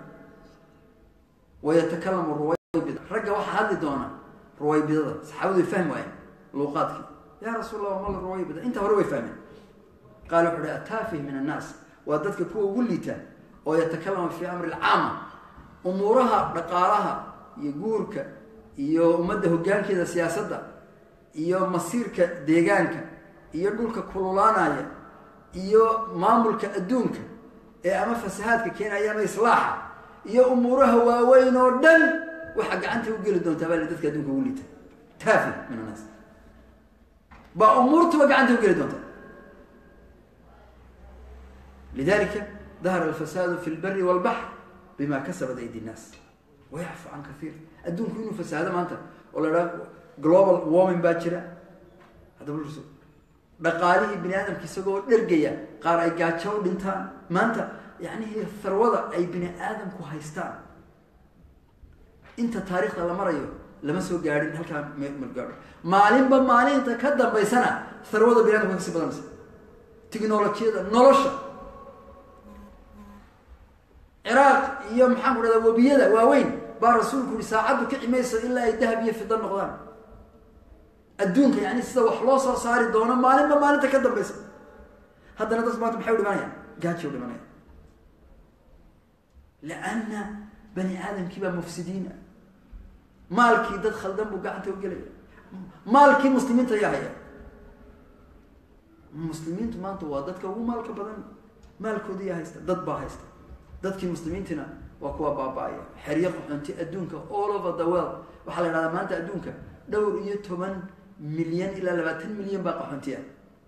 Speaker 1: ويتكلم الرواي بدا رجع واحد هذا دونا رواي بدا سحاول يفهم وين لوقاتك يا رسول الله ما الرواي بدا انت رواي فاهم قالوا حدا تافه من الناس وادتك كو وليتا ويتكلم في أمر العامة أمورها دقالها يقولك iyo umada hogaankeeda siyaasadda iyo masiirka deegaanka iyo dhulka kululaanaya iyo maamulka adduunka ee ama fasahaadka keenaya ama islaaxa iyo umuraha waaweyn oo dhan waxa gacanta u gali doonta bal dadka adduunka ugu liita taafi min الناس ba umurtu gacanta u gali doonta لذلك ظهر الفساد في البر والبحر بما كسبت أيدي الناس ويعفو عن كثير الدون كينو فساد ما أنت ولا لا global warming باكرة هذا بالرسول بقالي بني آدم كيسقوا درجية قارئ جاتشوا دينتان ما أنت يعني هي الثروة أي بني آدم كوهايستان أنت تاريخ الله مريو لما سووا قاعدين هل كان مرجع معلم بمعلم تكذب بيسنا ثروة بني آدم كيسب بدنس تكنولوجيا نولشة عراق يوم محمد هذا وبيده واوين برسول كل ساعة كعميس إلا الذهب يفضل النقدان الدون يعني سوى حلاصة صار الدونا ما نتكذب بس هذا ندرس ما تبحثوا لماذا قاعد شو لماذا لأن بني آدم كيبا مفسدين مالكي تدخل ذنبه قاعد توقلي مالكي مسلمين تياهيا المسلمين ما أنتوا وادتك هو مالك بدن مالك ودي هيست ضد باهيست ضدك المسلمين تنا وكوا بابايا حريق أنت أدونك all over the world وحلا هذا ما أنت أدونك دور 8 مليون إلى 20 مليون باقي حنتيا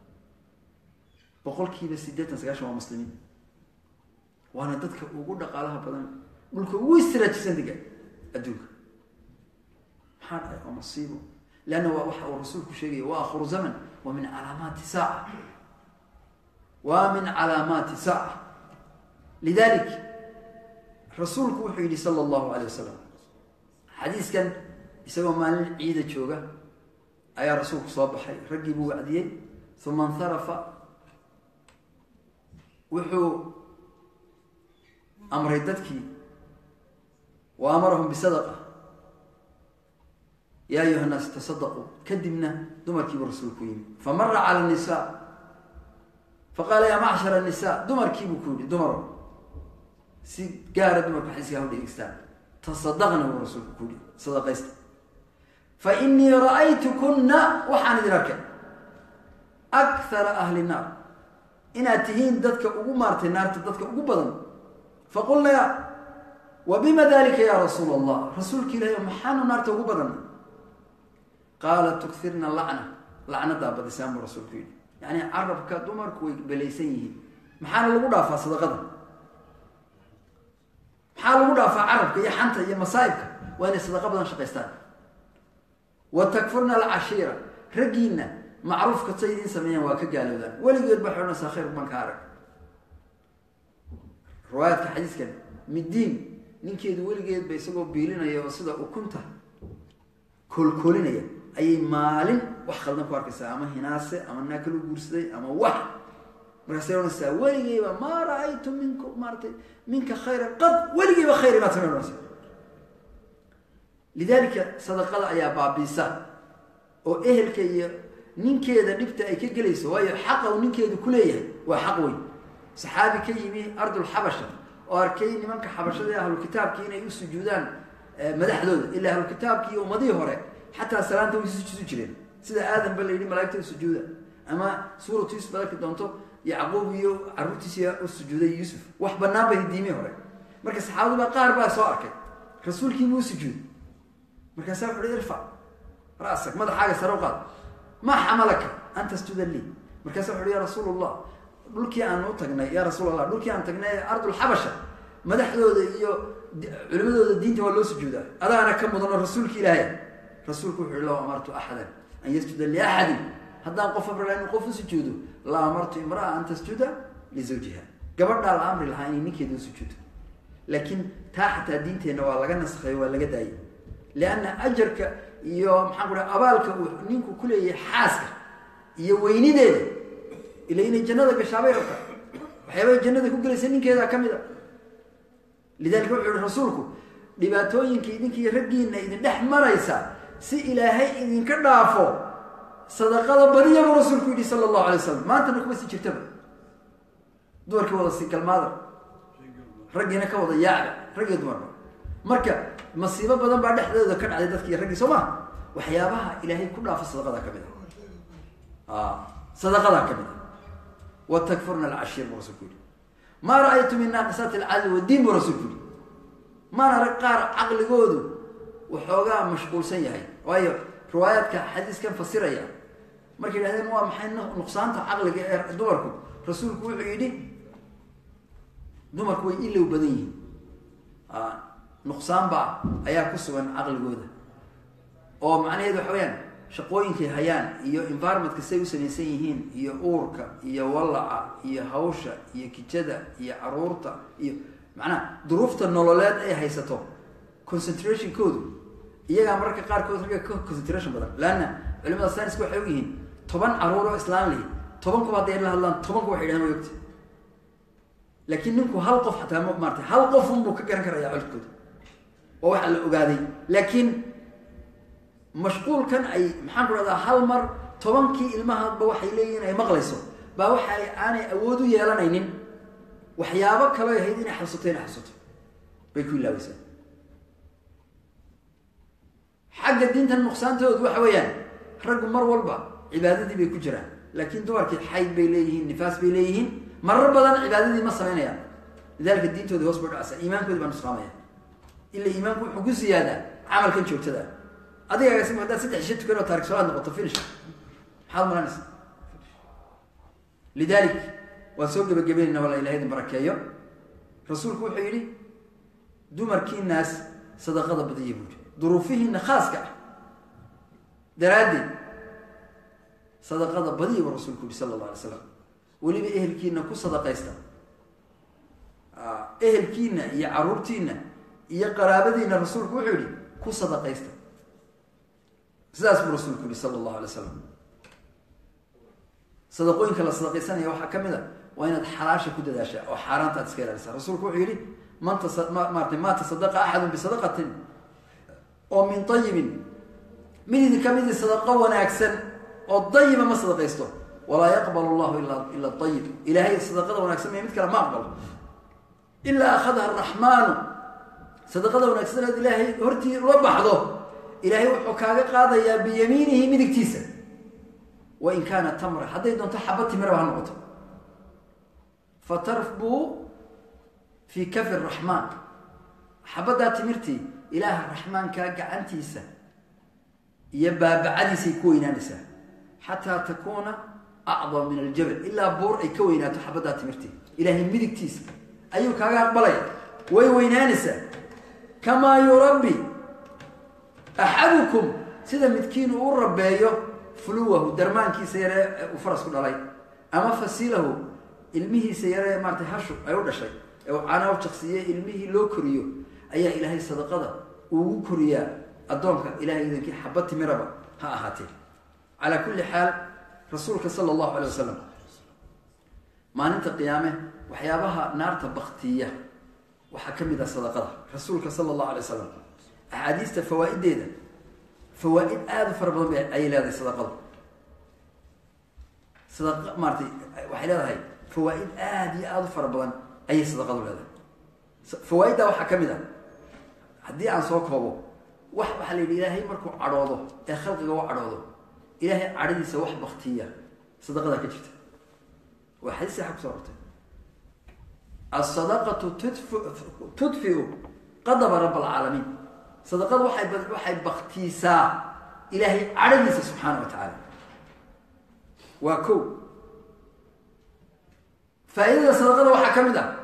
Speaker 1: بقول كي بس ديتنا سجاش مع مسلمين وأنا ضدك وجود قالها بدن ملك ويسترج سندقة أدونك حرق ومصيبه لأنه وحى الرسول كشيء وآخر زمن ومن علامات ساعة ومن علامات ساعة لذلك رسولك وحيد صلى الله عليه وسلم حديث كان يسوى مال عيد شوقة أي رسولك صباحي رقبوا وعديه ثم انصرف وحو أمر يدتك وأمرهم بصدقة يا أيها الناس تصدقوا كدمنا دمر كيب رسولكم فمر على النساء فقال يا معشر النساء دمر كيب كودي دمر سي قال دمر بحسي هودي إنسان تصدقنا بالرسول كودي صدقيست فإني رأيتكن وحان ذلك أكثر أهل النار إن أتهين دتك أبو مارت النار تدتك أبو بدن فقلنا يا وبما ذلك يا رسول الله رسولك لا يوم حان نار تأبو بدن قالت تكثرنا لعنة دابا دسام رسولك يعني عرفك دمرك بليسيه محال الغدا فصدقه محال الغدا فعرفك يا حنت يا مصايبك وين الصدقه بدن شقيستان وتكفرنا العشيره رجينا معروف كتسيدين سميا وكقالوا ذا ولي يذبحون ساخير من كارك روايه حديث كان من الدين نينكيد وليgeed bay isagoo biilinaya sida uu kunta kulkulinaya ay maalin wax khaldan ku arkaysa ama hinaase ama naakal u guursaday ama wax markaasayna saawayba ma raaytu minkum martay minka khayra qad waligiiba khayr ma tameeyay lidalika sadaqada ayaa baabisa oo ehelka iyo ninkeeda dhibta ay ka galayso waayo xaq uu ninkeedu ku leeyahay waa xaq weyn saxaabi ka yimi ardul habasha oo arkay nimanka xabashada ahlul kitaabkii inay u sujuudaan madaxdooda ilaa ahlul kitaabkii ummadii hore حتى سلامته ويسجدوا جرين سيدا آدم بل يلي ملايكته السجودة أما سورة يوسف بلك دونتو يعقوب يو عروتي سيا السجودة يوسف وحبنا به الديمي هوري مركز حاول بقى قاربا سوارك رسول كي مو سجود مركز سافر يرفع رأسك ماذا حاجة سروقات ما حملك أن تسجد لي مركز سافر يا رسول الله لوكي أن أطقنا يا رسول الله لوكي أن تقنا أرض الحبشة مدحدود يو علمدود الدين تولوا سجودا هذا أنا كم مضمن رسول كي لاهي رسولك لو أمرت أحدا أن يسجد لأحد هذا قف برلين قف سجوده لا أمرت امرأة أن تسجد لزوجها قبلنا الأمر الحاني نكيدو سجود لكن تحت دينتنا ولا نسخي ولا جداي لأن أجرك يوم حقول أبالك نينكو كله حاسك يويني ده إلى إن الجنة كشابيرك وحياة الجنة كل سنين كذا كمذا لذلك رسولك لباتوين كيدين كي رجينا إذا نحمر رئيسا سي إلهي إذن كدافو صدقاء بدية ورسولك صلى الله عليه وسلم ما أنت نكبسي تكتب دورك وضع السيكا الماضر رجينا كوضع يعلى رجي دورنا مركا مصيبة بدن بعد حدث كان على ذاتك رجي سما وحيابها إلهي كلها في الصدقاء كبيرة صدقاء كبيرة وتكفرنا العشير ورسولك ما رأيت من ناقصات العدل والدين ورسولك ما نرى قار عقل جودو وحوجا مشغول سيئة وأيه روايات كحديث كان فسرية ما كده هذا هو محن نقصان عقل دوركم رسولك وعيدي دمرك ويقل وبديه نقصان بقى أيها كسوان عقل جوده أو معناه هذا حويان شقوين في هيان يو environment كسيو سنسيهين يو أوركا يو ولع يو هوشة يو كجدة يو عرورتا يو معناه ظروف النولات أي هيستو concentration code إيجا مركز قار كود concentration بدر لأن علماء الساينس كوا حيوجين طبعا عرورة إسلام لي طبعا كوا دير له الله طبعا كوا حيدان ويكت لكن نكوا هالقف حتى ما مرت هالقف مبوك كان كريا علكود وواحد الأجادي لكن مشغول كان أي محمد هذا هالمر طبعا كي المهد بوحيلين أي مغلسه بوحي أنا أودو يلانين وحيابك كلا يهيدين حصتين بيكون لا وسام حق الدين النقصان تود وحويان رجل مر والبا عبادتي بيكون جرا لكن دورك الحيد بيليهن نفاس بيليهن مر بدن عبادتي ما صمينا لذلك الدين تود وصبر عسى إيمانك بدنا نصرامه إلا إيمانك حقوق زيادة عمل كن شوف تدا أدي يا جسم هذا ست عشت كنا تارك سؤال نقطة فينش حال مرانس لذلك وسوق بجبيننا ولا إله إلا بركاية رسولك وحيري دمر الناس صدقة بدي يبوج ظروفهن خاصة درادي صدقة بدي ورسولك صلى الله عليه وسلم ولي بأهل كينا كو صدقة يستم أهل كينا يا عروبتينا يا قرابتنا رسولك وحيري كو صدقة يستم ساس برسولك صلى الله عليه وسلم صدقوين كلا صدقة سنة يوحى كمذا وين الحراشة كده داشة أو حرام تتسكير لسه رسولك وحيري ما تصدق أحد بصدقة أو من طيب من كمد الصدقة وناكسن والطيب ما صدقيسته ولا يقبل الله إلا الطيب إلهي الصدقة وناكسن ما يمتكلا ما أقبل إلا أخذها الرحمن صدقة وناكسن إلهي هرتي رب حضو إلهي وحكاك قاضي بيمينه مدك تيسا وإن كانت تمر حتى يدون تحبت تمر وهالنقطة فترفبو في كف الرحمن حبدا تمرتي إله الرحمن كاقع أنتيسا يبقى بعد سيكوين نسا حتى تكون أعظم من الجبل إلا بور أي كوينات حبدا تمرتي إلهي مدك تيسا أيو كاقع بلاي وينانسا كما يربي أحدكم سيدا متكين وربايو فلوه درمان كي سيرا وفرس كل علي أما فسيله علمه سيرا مارتي هاشو أيوة شيء أو أنا وشخصية علمه لو كريو أي إلهي صدقة وكريا أدونك إلهي إذا كي حبت مربا ها هاتي على كل حال رسولك صلى الله عليه وسلم ما ننت قيامه وحيابها نار تبختية وحكم إذا صدقة رسولك صلى الله عليه وسلم أحاديث فوائد ديدا فوائد آذ فربض أي لا هذه صدقة مارتي وحيلا هاي فوائد آذ فربض أي صدقة هذا فوائد وحكم إذا حدي عن صوك هو وح الإلهي مركو عروضه خلقه هو عروضه إلهي عرضي سوح بختية صدقة ذاك جت وحديث حق صورته الصدقة تدفئ غضب رب العالمين صدقة وحي بختيسا إلهي عرضي سبحانه وتعالى وكو فإذا صدقة وحكم ذا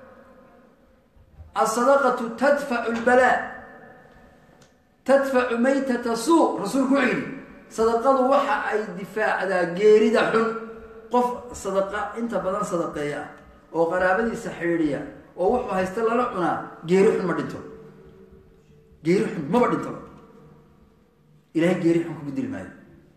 Speaker 1: الصدقة تدفع البلاء تدفع ميتة سوء رسولك عيني صدقة وحا أي دفاع ذا جيريدة حن قف صدقة انت بدن صدقية وقرابة سحرية ووحو هيستلا لعنا جيري حن مردنتو جيري حن ما مردنتو إلهي جيري حن كبدي المال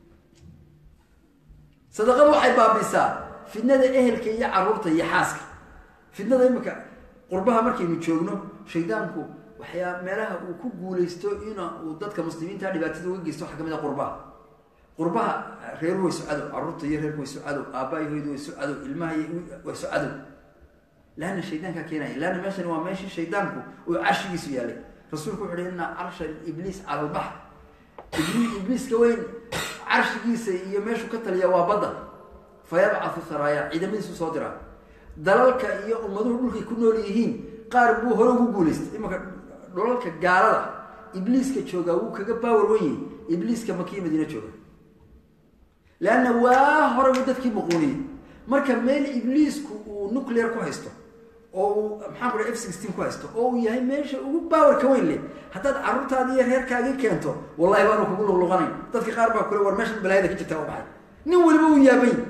Speaker 1: صدقة وحي بابيسا في الندى إهلك يا عرورته يا حاسك في الندى يمكا قربها مركي نتشوغنو شيطانكو وحيا مالها وكو غوليستو إنا ودادك مسلمين تاع دباتيدو ويجيستو حكمدا قربها ريرو يسعدو عرورته يريرو يسعدو آبائي هيدو يسعدو الماهي ويسعدو لأن الشيطان كاكينا لأن ماشي هو ماشي شيطانكو وعرشي يسويالي رسولكو حدي إن عرش الإبليس على البحر إبليس كوين عرشي يسي يماشو كتل يوابضا فيبعث ثرايا إذا من صادرة دلالك إياه أمدوه دولك يكونوا ليهين قاربوه هرو بوليست إما دلالك قالة إبليس كتشوغا وكاقباور وين إبليس كمكية مدينة شوغا لأنه هرو ودتك مقوني مركب ميل إبليس ونوكلير كوهيستو أو محمد F-16 كوهيستو أو يهي ماشي وباور كوين لي حتى عرورت هذه هير كاقي كانتو والله يبانو كقولوا اللغاني تدك قاربها كله ورماشي بلايدك كجتا وبحي نول بو يابين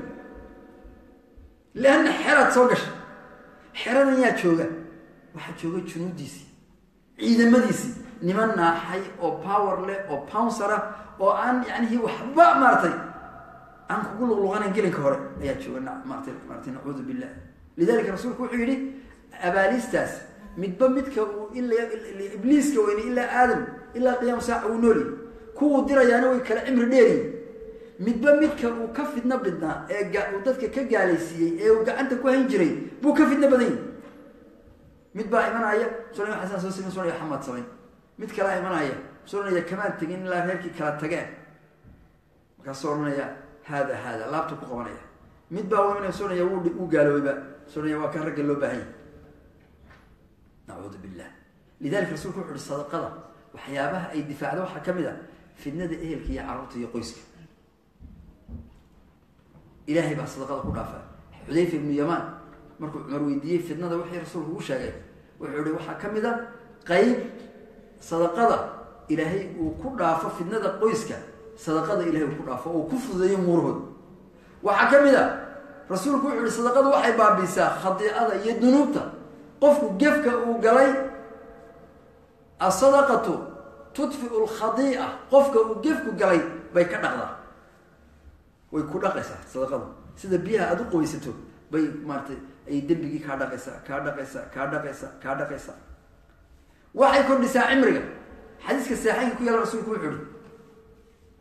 Speaker 1: لأن حيرة صوغش حيرة يا شوغا واحد شوغا جنوديسي عيدا مديسي نمنا حي أو باور لي أو باونسرة أو أن يعني هي وحباء مارتي أنك كل اللغان إنجلين كهوري يا شوغا مارتي نعوذ بالله لذلك رسولك وحيري أباليستاس متبمتك إلا إبليس كوين إلا آدم إلا قيام ساعة ونولي كو ديرا يانوي كالعمر ديري متبمتك وكفت نبضنا وددك كجالسية وقعنت كوهين جري بو كفت نبضين متبا إيمان آية سوري حسن سوسي سوري حمد سوين متكلا إيمان آية سوري كمان تجين لا هيركي كلا تجاه كسورنا يا هذا لابتوب قوانية متبا ومن سوري يود وقالوا يبا سوري وكان رجل له بهين نعوذ بالله لذلك رسولك وحول الصدقة وحيابها أي دفاع له حكمها في الندى إهلك يا عرضتي يقيسك إلهي بقى صدقة كلها حذيفة بن يمان مركو عمر ويديه في الندى وحي رسوله وشاقي وحولي وحكمها قيب صدقة إلهي وكلها في الندى قيسك صدقة إلهي وكلها وكفر زي مرهد وحكمها رسولك وحول الصدقة وحي بابيسا خطيئة يدنوبته قفك جفك وقلي الصدقة تدفئ الخطيئة قفك وجفك وقلي بيك نقضى ويكون نقصة صدقة سيدا بيها أدوق ويستو بي مارتي أي دبيكي كاردقيسة وحي يكون نساء عمرك حديثك الساحين كي يلا رسولك وحول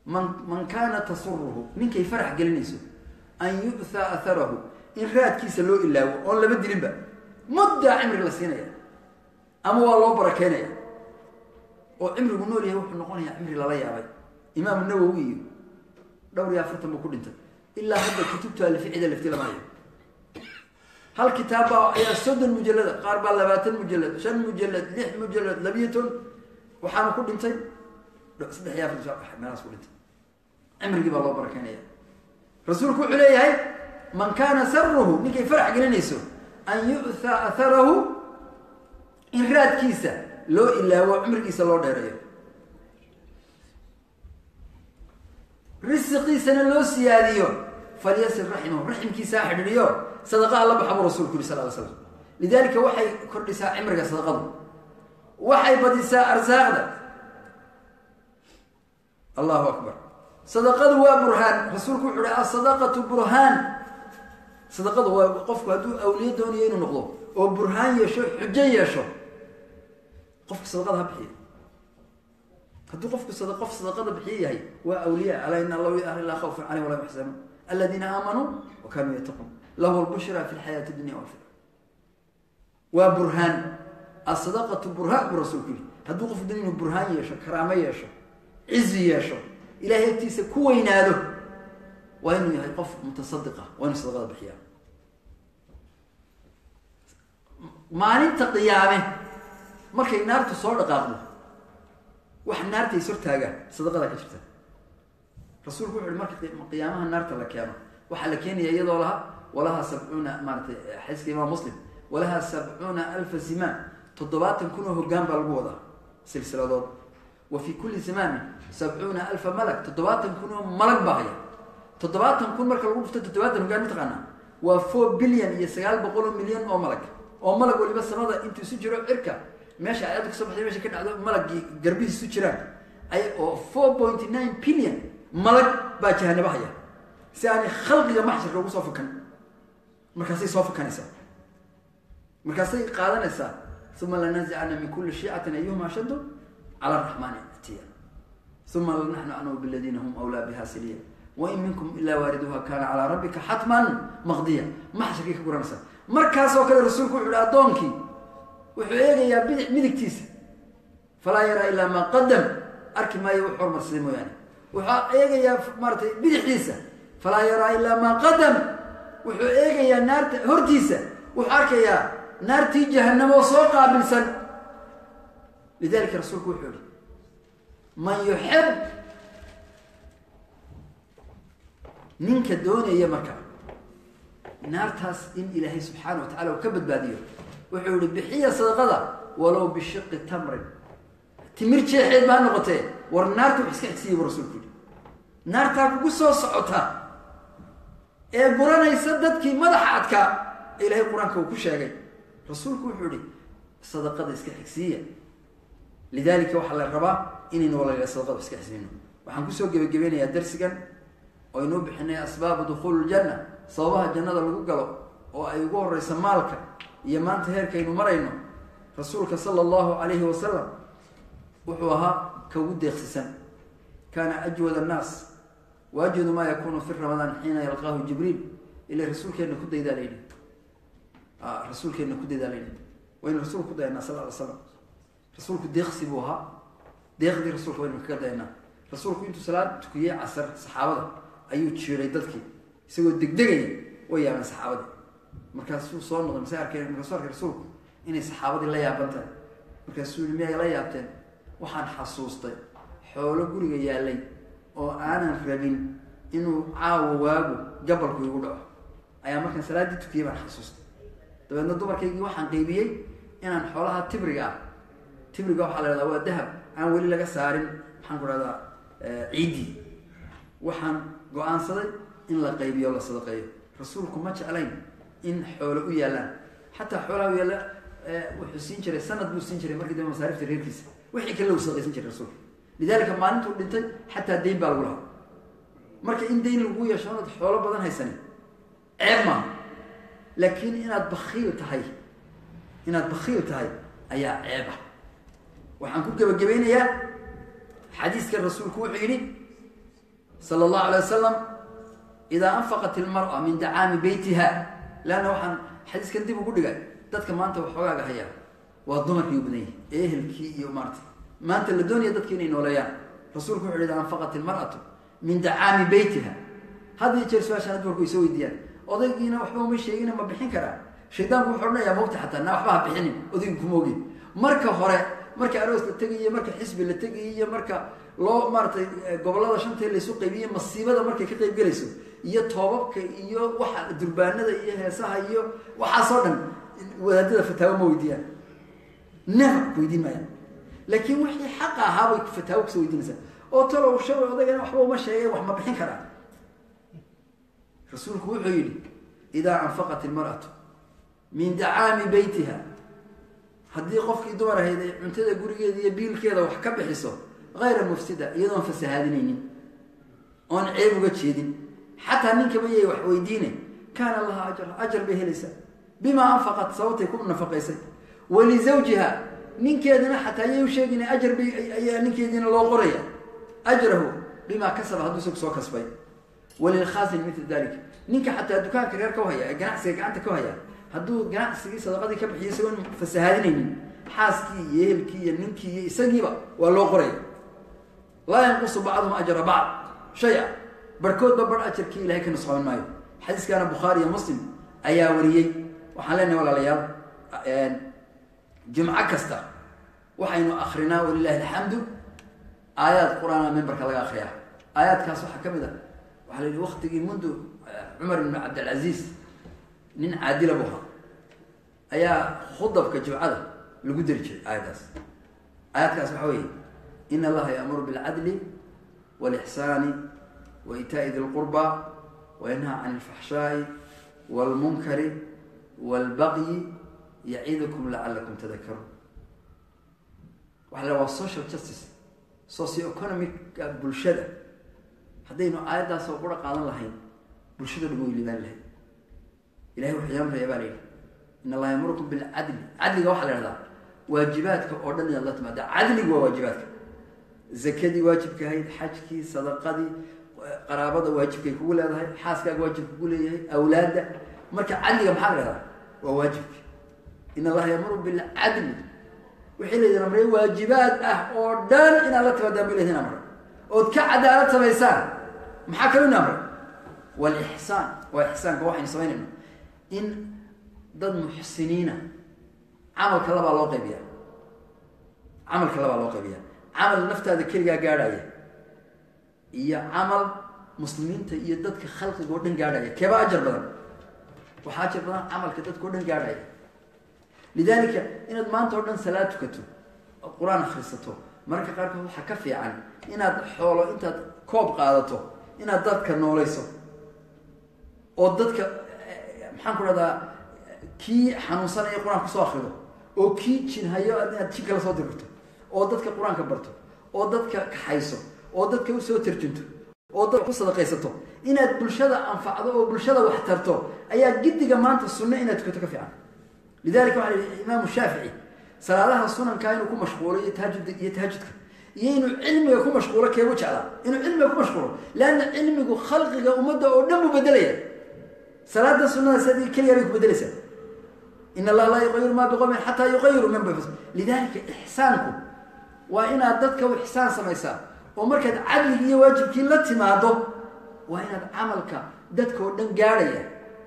Speaker 1: man kaana tasuruhu ninkay farax gelinayso an yu'thaa atharahu in raadkiisa loo ilaawo oon laba dilinba muddaa cimri la siinaya ama waa loo barakeynaya oo cimrigu nool yahay wuxuu noqonayaa cimri lala yaabay imaamu nawowi iyo dhowr iyo 40 buu ku dhintay ilaa hadda kutubta alficida lafti lama hayo hal kitaab ayaa 30 mujallad qaar baa 20 mujallad 5 mujallad 6 mujallad 12 waxaanu ku dhintay 3 yaafin meelaas ku dhintay cimrigii baa loo barakeynaya rasuulku wuxuu leeyahay man kaana sarruhu ninkay farax gelinayso an yu'thaa atharahu in raadkiisa loo ilaawo cimrigiisa loo dheereeyo risqiisana loo siyaadiyo falyasir rahimahu rahimkiisa xidhiyo sadaqa alla baxabu rasuulku sallallahu alayhi wasallam lidalika waxay kordhisaa cimriga sadaqadu waxay badisaa arsaaqda allahu akbar sadaqadu waa burhaan rasuulku wuxuu yiri as-sadaqatu burhaan sadaqadu waa qofku haduu awliyo doonayo inuu noqdo oo burhaan yeesho xujo yeesho qofku sadaqada bixiyo haduu qofku sadaqada bixiyahay waa awliya alayna allahu la khawfun alayhim wa la hum yahzanun alladhina amanu wa kanu yattaqun lahu al-bushra fi al-hayati ad-dunya wal akhirah wa burhan as-sadaqatu burhaan rasuulku haduu qofku doonayo burhaan yeesho karaama yeesho izzi yeesho ilaahay tiisa ku weynaado waa inuu yahay qof mutasaddiqa waa inuu sadaqada bixiya maalinta qiyaame markay naartu soo dhaqaaqdo wax naartay soo taaga sadaqada ka jirta rasuulku wuxuu markay qiyaamaha naarta la keeno waxa la keenaya iyadoo walaha 70 maartay xadiiska imaam muslim walaha 70000 zimaan 70 kun oo hoggaan baa lagu wadaa silsiladood wa fi kulli zimaan 70000 malak 70 kun oo malak baaya 70 kun marka lagu dhufto 70 hoggaan mataqaana waa 4 bilyan iyo 900 milyan oo malak waliba sanada intuu isu jiro cirka meesha ayadu kasoo baxday meesha ka dhacdo malagii garbihiisu jiraan ay oo 4.9 billion malag baa jahannaba haya si aan khalqiga maxsharka ugu soo fakan markaasay soo fakanaysa markaasay qaadanaysa thumma lanaz'ana min kulli shi'atin ayyuhum ashaddu 'ala ar-rahmani atiya thumma nahnu anu bil ladina hum awla biha siliya wa in minkum illa wariduha kana 'ala rabbika hatman maqdiya maxsharka ka guranaysa markaas oo kale rasuulku wuxuu adoonki wuxuu eegayaa bidix midigtiisa fala yara illa ma qaddam arki ma yuxur hormarsiin mooyaan wuxuu eegayaa martay bidixdiisa fala yara illa ma qaddam wuxuu eegayaa naarta hortiisa wuxuu arkayaa naartii jahannamo soo qaabilsan lidalika rasuulku wuxuu yiri man yuhib ninka doonaya marka naartaas in ilaahay subhanahu wa ta'ala ka badbaadiyo wuxuu yiri bixiya sadaqada walaw bi shiqqi tamr timir jeexeed baa noqotay war naartu iska xisiyo rasuulku naarta ku soo socota ee buranaysa dadkii madaxa adka ilaahay quraanka uu ku sheegay rasuulku wuxuu yiri sadaqada iska xisiya lidalika waxa la rabaa inaynu walaal sadaqada iska xisino waxaan ku soo gabagabeynayaa darsigan oo inoo bixinay asbaab dukhul janna sababaha jannada lagu galo oo ay ugu horeysa maalka iyo maanta heerkaynu marayno rasuulka sallallahu alayhi wa sallam wuxuu ahaa ka ugu deeqsisan kana ajwad an-nas wajidu ma yakunu fi ramadan hina yalqahu jibril ila rasuulkeena ku daydaalayna rasuulkeena ku daydaalayna wa in rasuulku dayna sallallahu alayhi wa sallam rasuulku deeqsi buu ahaa deeqdi rasuulku waynu ka dayna rasuulku intuu salaad tukiyay asar saxaabada ayuu jiray dadkii isagoo degdegay way yaabeen saxaabada markaasuu soo noqday masaarkeen markaasuu rasuulku inay saxaabadii la yaabantaan markaasuu miyay la yaabteen waxaan xasuustay xoolo guriga yaalay oo aanan rabin inuu caawo waagu gabalku igu dhaco ayaa markaan salaadii tukiyay baan xasuustay dabeedna dumarkaygii waxaan qaybiyey inaan xoolaha tibriga waxa la yiraahdaa waa dahab aan weli laga saarin waxaan ku radaa ciidi waxaan go'aansaday in la qaybiyo la sadaqeeyo rasuulku ma jeclayn in xoolo u yaalaan hatta xoolaha yaala wuxuu siin jiray sanad buu siin jiray markii dambe masaarifta reerkiisa wixii kale uu sadaqaysan jiray rasuulku lidalika maalintuu dhintay hatta deyn baa lagu lahaa marka in deyn lagu yeesho xoolo badan haysan eema laakiin inaad bakhiil tahay ayaa ceeba waxaan ku gabagabeynayaa xadiiska rasuulku wuxuu yiri صلى الله عليه وسلم إذا أنفقت المرأة من دعام بيتها لأنه وحن حديث كان ديبو قد قال دادك ما أنت وحوغاك هيا والضمر يبنيه إيه الكي يومارتي ما أنت الدنيا دادك ينين ولا رسولك وحر إذا أنفقت المرأة من دعام بيتها هذا يجير سؤال عشان أدوركو يسوي ديان أضيقينا وحبهم الشيئين ما بحين كرا شيطان وحرنا يا موت حتى أنا وحبها بحيني أضيقكم موجي مركة هراء مركة أروس للتقية مركة حسب للتقية مركة loo maartay gobolada shanta la isku qaybiyay masiibada markay ka qayb galayso iyo toobabka iyo waxa durbaanada iyo heesaha iyo waxa soo dhan wadaadada fataawo ma weydiiyaan never weydiinayaan laakiin wixii xaq ahaa way fataawo ku soo weydiinaysaa oo talo shaqo odagana waxba uma sheegay wax ma bixin karaa rasuulku wuxuu yiri idaa anfaqat almar'atu min da'ami baytiha hadii qofkii dumar ahayd cuntada gurigeeda iyo biilkeeda wax ka bixiso غير مفسدة يدون فسهادين أن عيب وجهدين حتى منك بيجي ويدينه كان الله أجر به لسا بما أنفقت صوتكم نفقيسي ولزوجها منك يدنا حتى يوشيجين أجر منك يدنا الله قرية أجره بما كسب هدوسك سو كسبي وللخازن مثل ذلك منك حتى دكان كرير كوهيا جناحك أنت كوهيا هدو جناحك صدقتي كبح يسون فسهادين حاسكي يهلكي منكي يسجيبا والله قرية لا ينقص بعضهم أجر بعض شيئا بركود ببر أجر كي إلهي كنصحون مايو حديث كان بخاري ومسلم أيا وريي وحالنا ولا لياض جمعة كستا وحين أخرنا ولله الحمد آيات قرآن من بركة الله أخريها آيات كاسوحة كمدة وحالي وقت منذ عمر بن عبد العزيز نين عادل أبوها أيا خضب كجمعة لقدرج آيات كاسوحة ويه إن الله يأمر بالعدل والإحسان وإيتاء ذي القربى وينهى عن الفحشاء والمنكر والبغي يعيدكم لعلكم تذكرون وعلى السوشيال جاستس سوسيو ايكونوميك بولشده hadaynu aayadaas oo qura qaadan lahayn bulshada lagu ilaalin lahayn ilaahay wuxuu yamray yabalay in Allah yamurukum bil adl adliga waxa la yiraahdaa waajibaadka oo dhan ee Allah timaada adliga waa waajibaadka zakadi waajibka hay xajki sadaqadi qaraabada waajibkay kugu leedahay xaaskaaga waajib kugu leeyahay awlaada marka adliga maxaa la yiraahdaa waa waajibki in Allah yamuru bil adl wixii la yiraahdaa waajibaad ah oo dhan in Allah timaada bilahin amr oo ka cadaalad sameeysan maxaa kale namr wal ihsan wa ihsanka waxaan sameeynaa in dad muhsiniina amalka laba loo qaybiyaa amal naftaada kaliya gaaraya iyo amal muslimiinta iyo dadka khalqiga oo dhan gaaraya kaba ajar badan waxa ajar badan amalka dadka oo dhan gaaraya lidalika inaad maanta oo dhan salaad tukato quraan akhrisato marka qaarkood waxa ka fiican inaad xoolo intaad koob qaadato inaad dadka noolayso oo dadka maxaan ku radaa kii xanuunsanaya quraan ku soo akhrido oo kii jin hayo aad jin kala soo dirto oo dadka quraanka barto oo dadka kaxayso oo dadka u soo tarjunto oo dadka ku sadaqaysato inaad bulshada anfacdo oo bulshada wax tarto ayaa gidiga maanta sunna inaad tukato ka fiican lidalika waxa imaam shaafici salaadaha sunanka inuu ku mashquulo tahajjudka inuu cilmiga ku mashquulo keebu jeclaa inuu cilmiga ku mashquulo laana cilmigu khalqiga umada oo dhan u bedelaya salaada sunnada sidii kaliya ay ku bedelaysaa in Allah la yughayyiru ma biqawmin hatta yughayyiru ma bihim lidalika ihsanku wa ina dadka u ihsan samaysa oo markaad cadliga iyo waajibkii la timaado waa inaad amalka dadka oo dhan gaaraya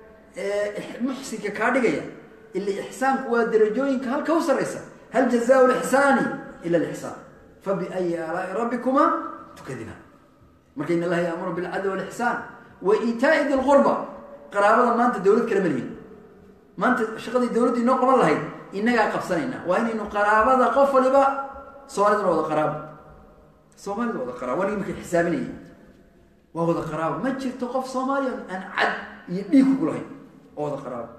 Speaker 1: muhsinka ka dhigaya اللي إحسانك ودرجوينك هل كوسر إحسان هل جزاء الإحسان إلا الإحسان فبأي آلاء ربكما تكذبان مكين الله يأمر بالعدل والإحسان وإيتاء ذي القربى قرابة ما أنت دولة كرمالين ما أنت شغل الدولة دي نقم الله إنك قفصنين وإن إنه قرابة قفل بقى صوالد وهذا قرابة صومالي وهذا قرابة ولا يمكن حسابني وهو ذا قرابة ما تشير تقف صوماليا أن عد يبيكوا كلهم وهذا قرابة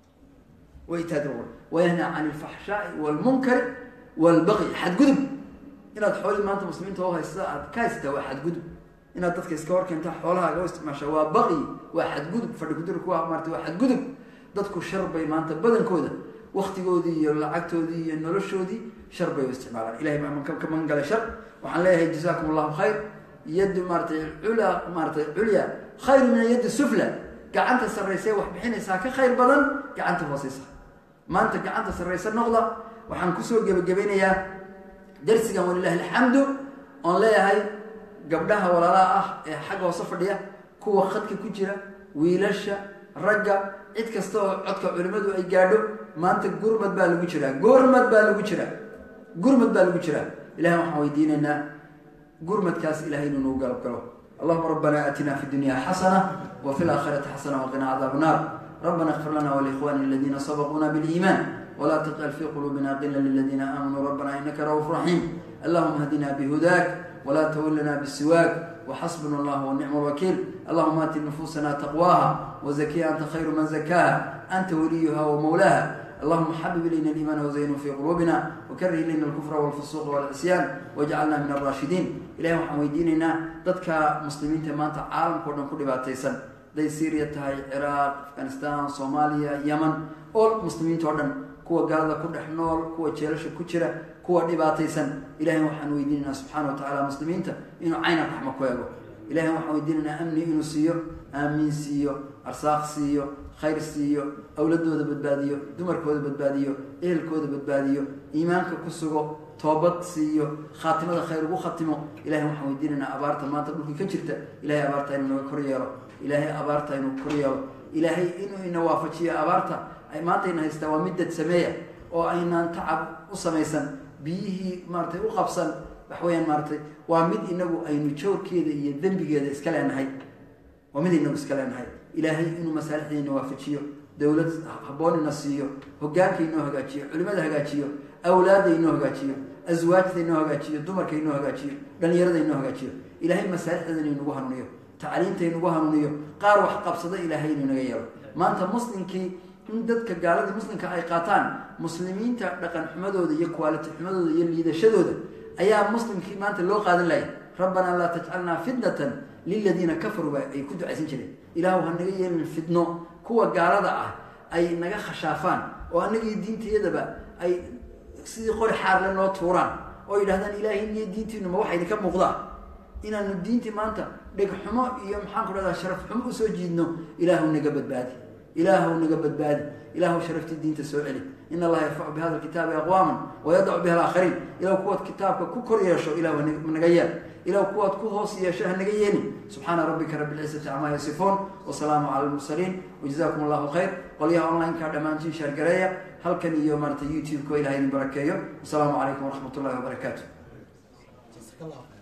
Speaker 1: ويتدرون وينهى عن الفحشاء والمنكر والبغي حد قدب إن الحول ما أنت مسلمين توها الساعة كايسة واحد قدب إن الضغط كيسكور كنت حولها جوست ما شاء بغي واحد قدب فرد قدرك واحد واحد قدب ضدك الشرب ما أنت بدن كوده وقت جودي ولا عقتودي النرشودي شرب واستعمال إلهي ما من كمان قال شر وعن الله جزاكم الله خير يد مارتي عليا خير من يد السفلى قعنت السريسة وحبحينيسا كخير بدن قعنت فوسيسا ما أنت قعنت السريسة النغضة وحنكسو جبينيا درسي ولله الحمد أن لا هاي قبلها ولا لا حاجة وصفر ليا كوا خدك كجرا ويلاشا رجع عد كستو عدك علماء أي قادو ما أنت قرمت بالوجرا قرمت بالوجرا إلهي محمديننا قرمت كاس إلهي نوقل قلو اللهم ربنا آتنا في الدنيا حسنة وفي الآخرة حسنة وقنا عذاب النار ربنا اغفر لنا ولإخواننا الذين سبقونا بالإيمان ولا تجعل في قلوبنا غلا للذين آمنوا ربنا إنك رؤوف رحيم اللهم اهدنا بهداك ولا تولنا بالسواك وحسبنا الله ونعم الوكيل اللهم آت نفوسنا تقواها وزكيها أنت خير من زكاها أنت وليها ومولاها اللهم حبب إلينا الإيمان وزينه في قلوبنا وكره إلينا الكفر والفسوق والعصيان واجعلنا من الراشدين إلهي محمديننا ضدك مسلمين تمانت عالم كل باتيسن دي سوريا تهاي العراق أفغانستان صوماليا يمن all مسلمين تودن كوا قالدا كل حنول كوا تشيلش كوتشرا كوا دباتيسن إلهي محمديننا سبحانه وتعالى مسلمين إنه عين رحمة كويلو إلهي محمديننا أمني إنه سيو آمين سيو أرساق سيو خير سيو أولادودا بدباديو دمركودا بدباديو إهلكودا بدباديو إيمانك كسوغو توبت سيو خاتمة خير وختمه إلهي محمديننا أبارتا ما تقولك كجرتا إلهي أبارتا إنه كوريالو إلهي أبارتا إنه كوريالو إلهي إنه وافتشي أبارتا أي ما تينا يستوى مدة سمية أو أينا تعب وسميسا بيه مارتي وقبسا بحويا مارتي ومد إنه أي نشور كيدا يذنب كيدا إسكالان هاي ومد إنه إسكالان هاي إلهي إنه مسالح إنه وافتشيو دولة حبون النصيو هجاك إنه هجاتشيو علماء هجاتشيو أولاد إنه هجاتشيو أزواج إنه هجاتشيو دمر إنه هجاتشيو دنيرد إنه هجاتشيو إلهي مسالح إنه وهنونيو تعليم إنه وهنونيو قار وحقب صدق إلهي إنه غيره ما أنت مسلم كي إن دتك قالت مسلم كأيقاتان مسلمين ترقن حمدود يقوالت حمدود يلي ده شدود أيام مسلم كي ما أنت لو قادر لي ربنا لا تجعلنا فتنة للذين كفروا أي كدوا عايزين كذا إلهه هنجي من الفتنة كوا قارضة أي نجا خشافان وهنجي دين تيدا أي سيد قول حار لنا توران أو إلى هذا إلهي إن دين تينو ما واحد كم مقضى إن الدين تي ما أنت لك حما يوم حنقول هذا شرف حما سوجينه إلهه نجبت بادي إلهه نجبت بادي إلهه شرفت الدين تسوعلي إن الله يرفع بهذا الكتاب أقواما ويدع بها الآخرين إلى قوة كتابك ككر يشوا إلهه من غير إلى قوة كهوس يشاه نجيني سبحان ربك رب العزة عما يصفون وسلام على المرسلين وجزاكم الله خير قليها أونلاين كادمانتين شرقرية هل كان يوم مرت يوتيوب كويلها بركاته والسلام عليكم ورحمة الله وبركاته.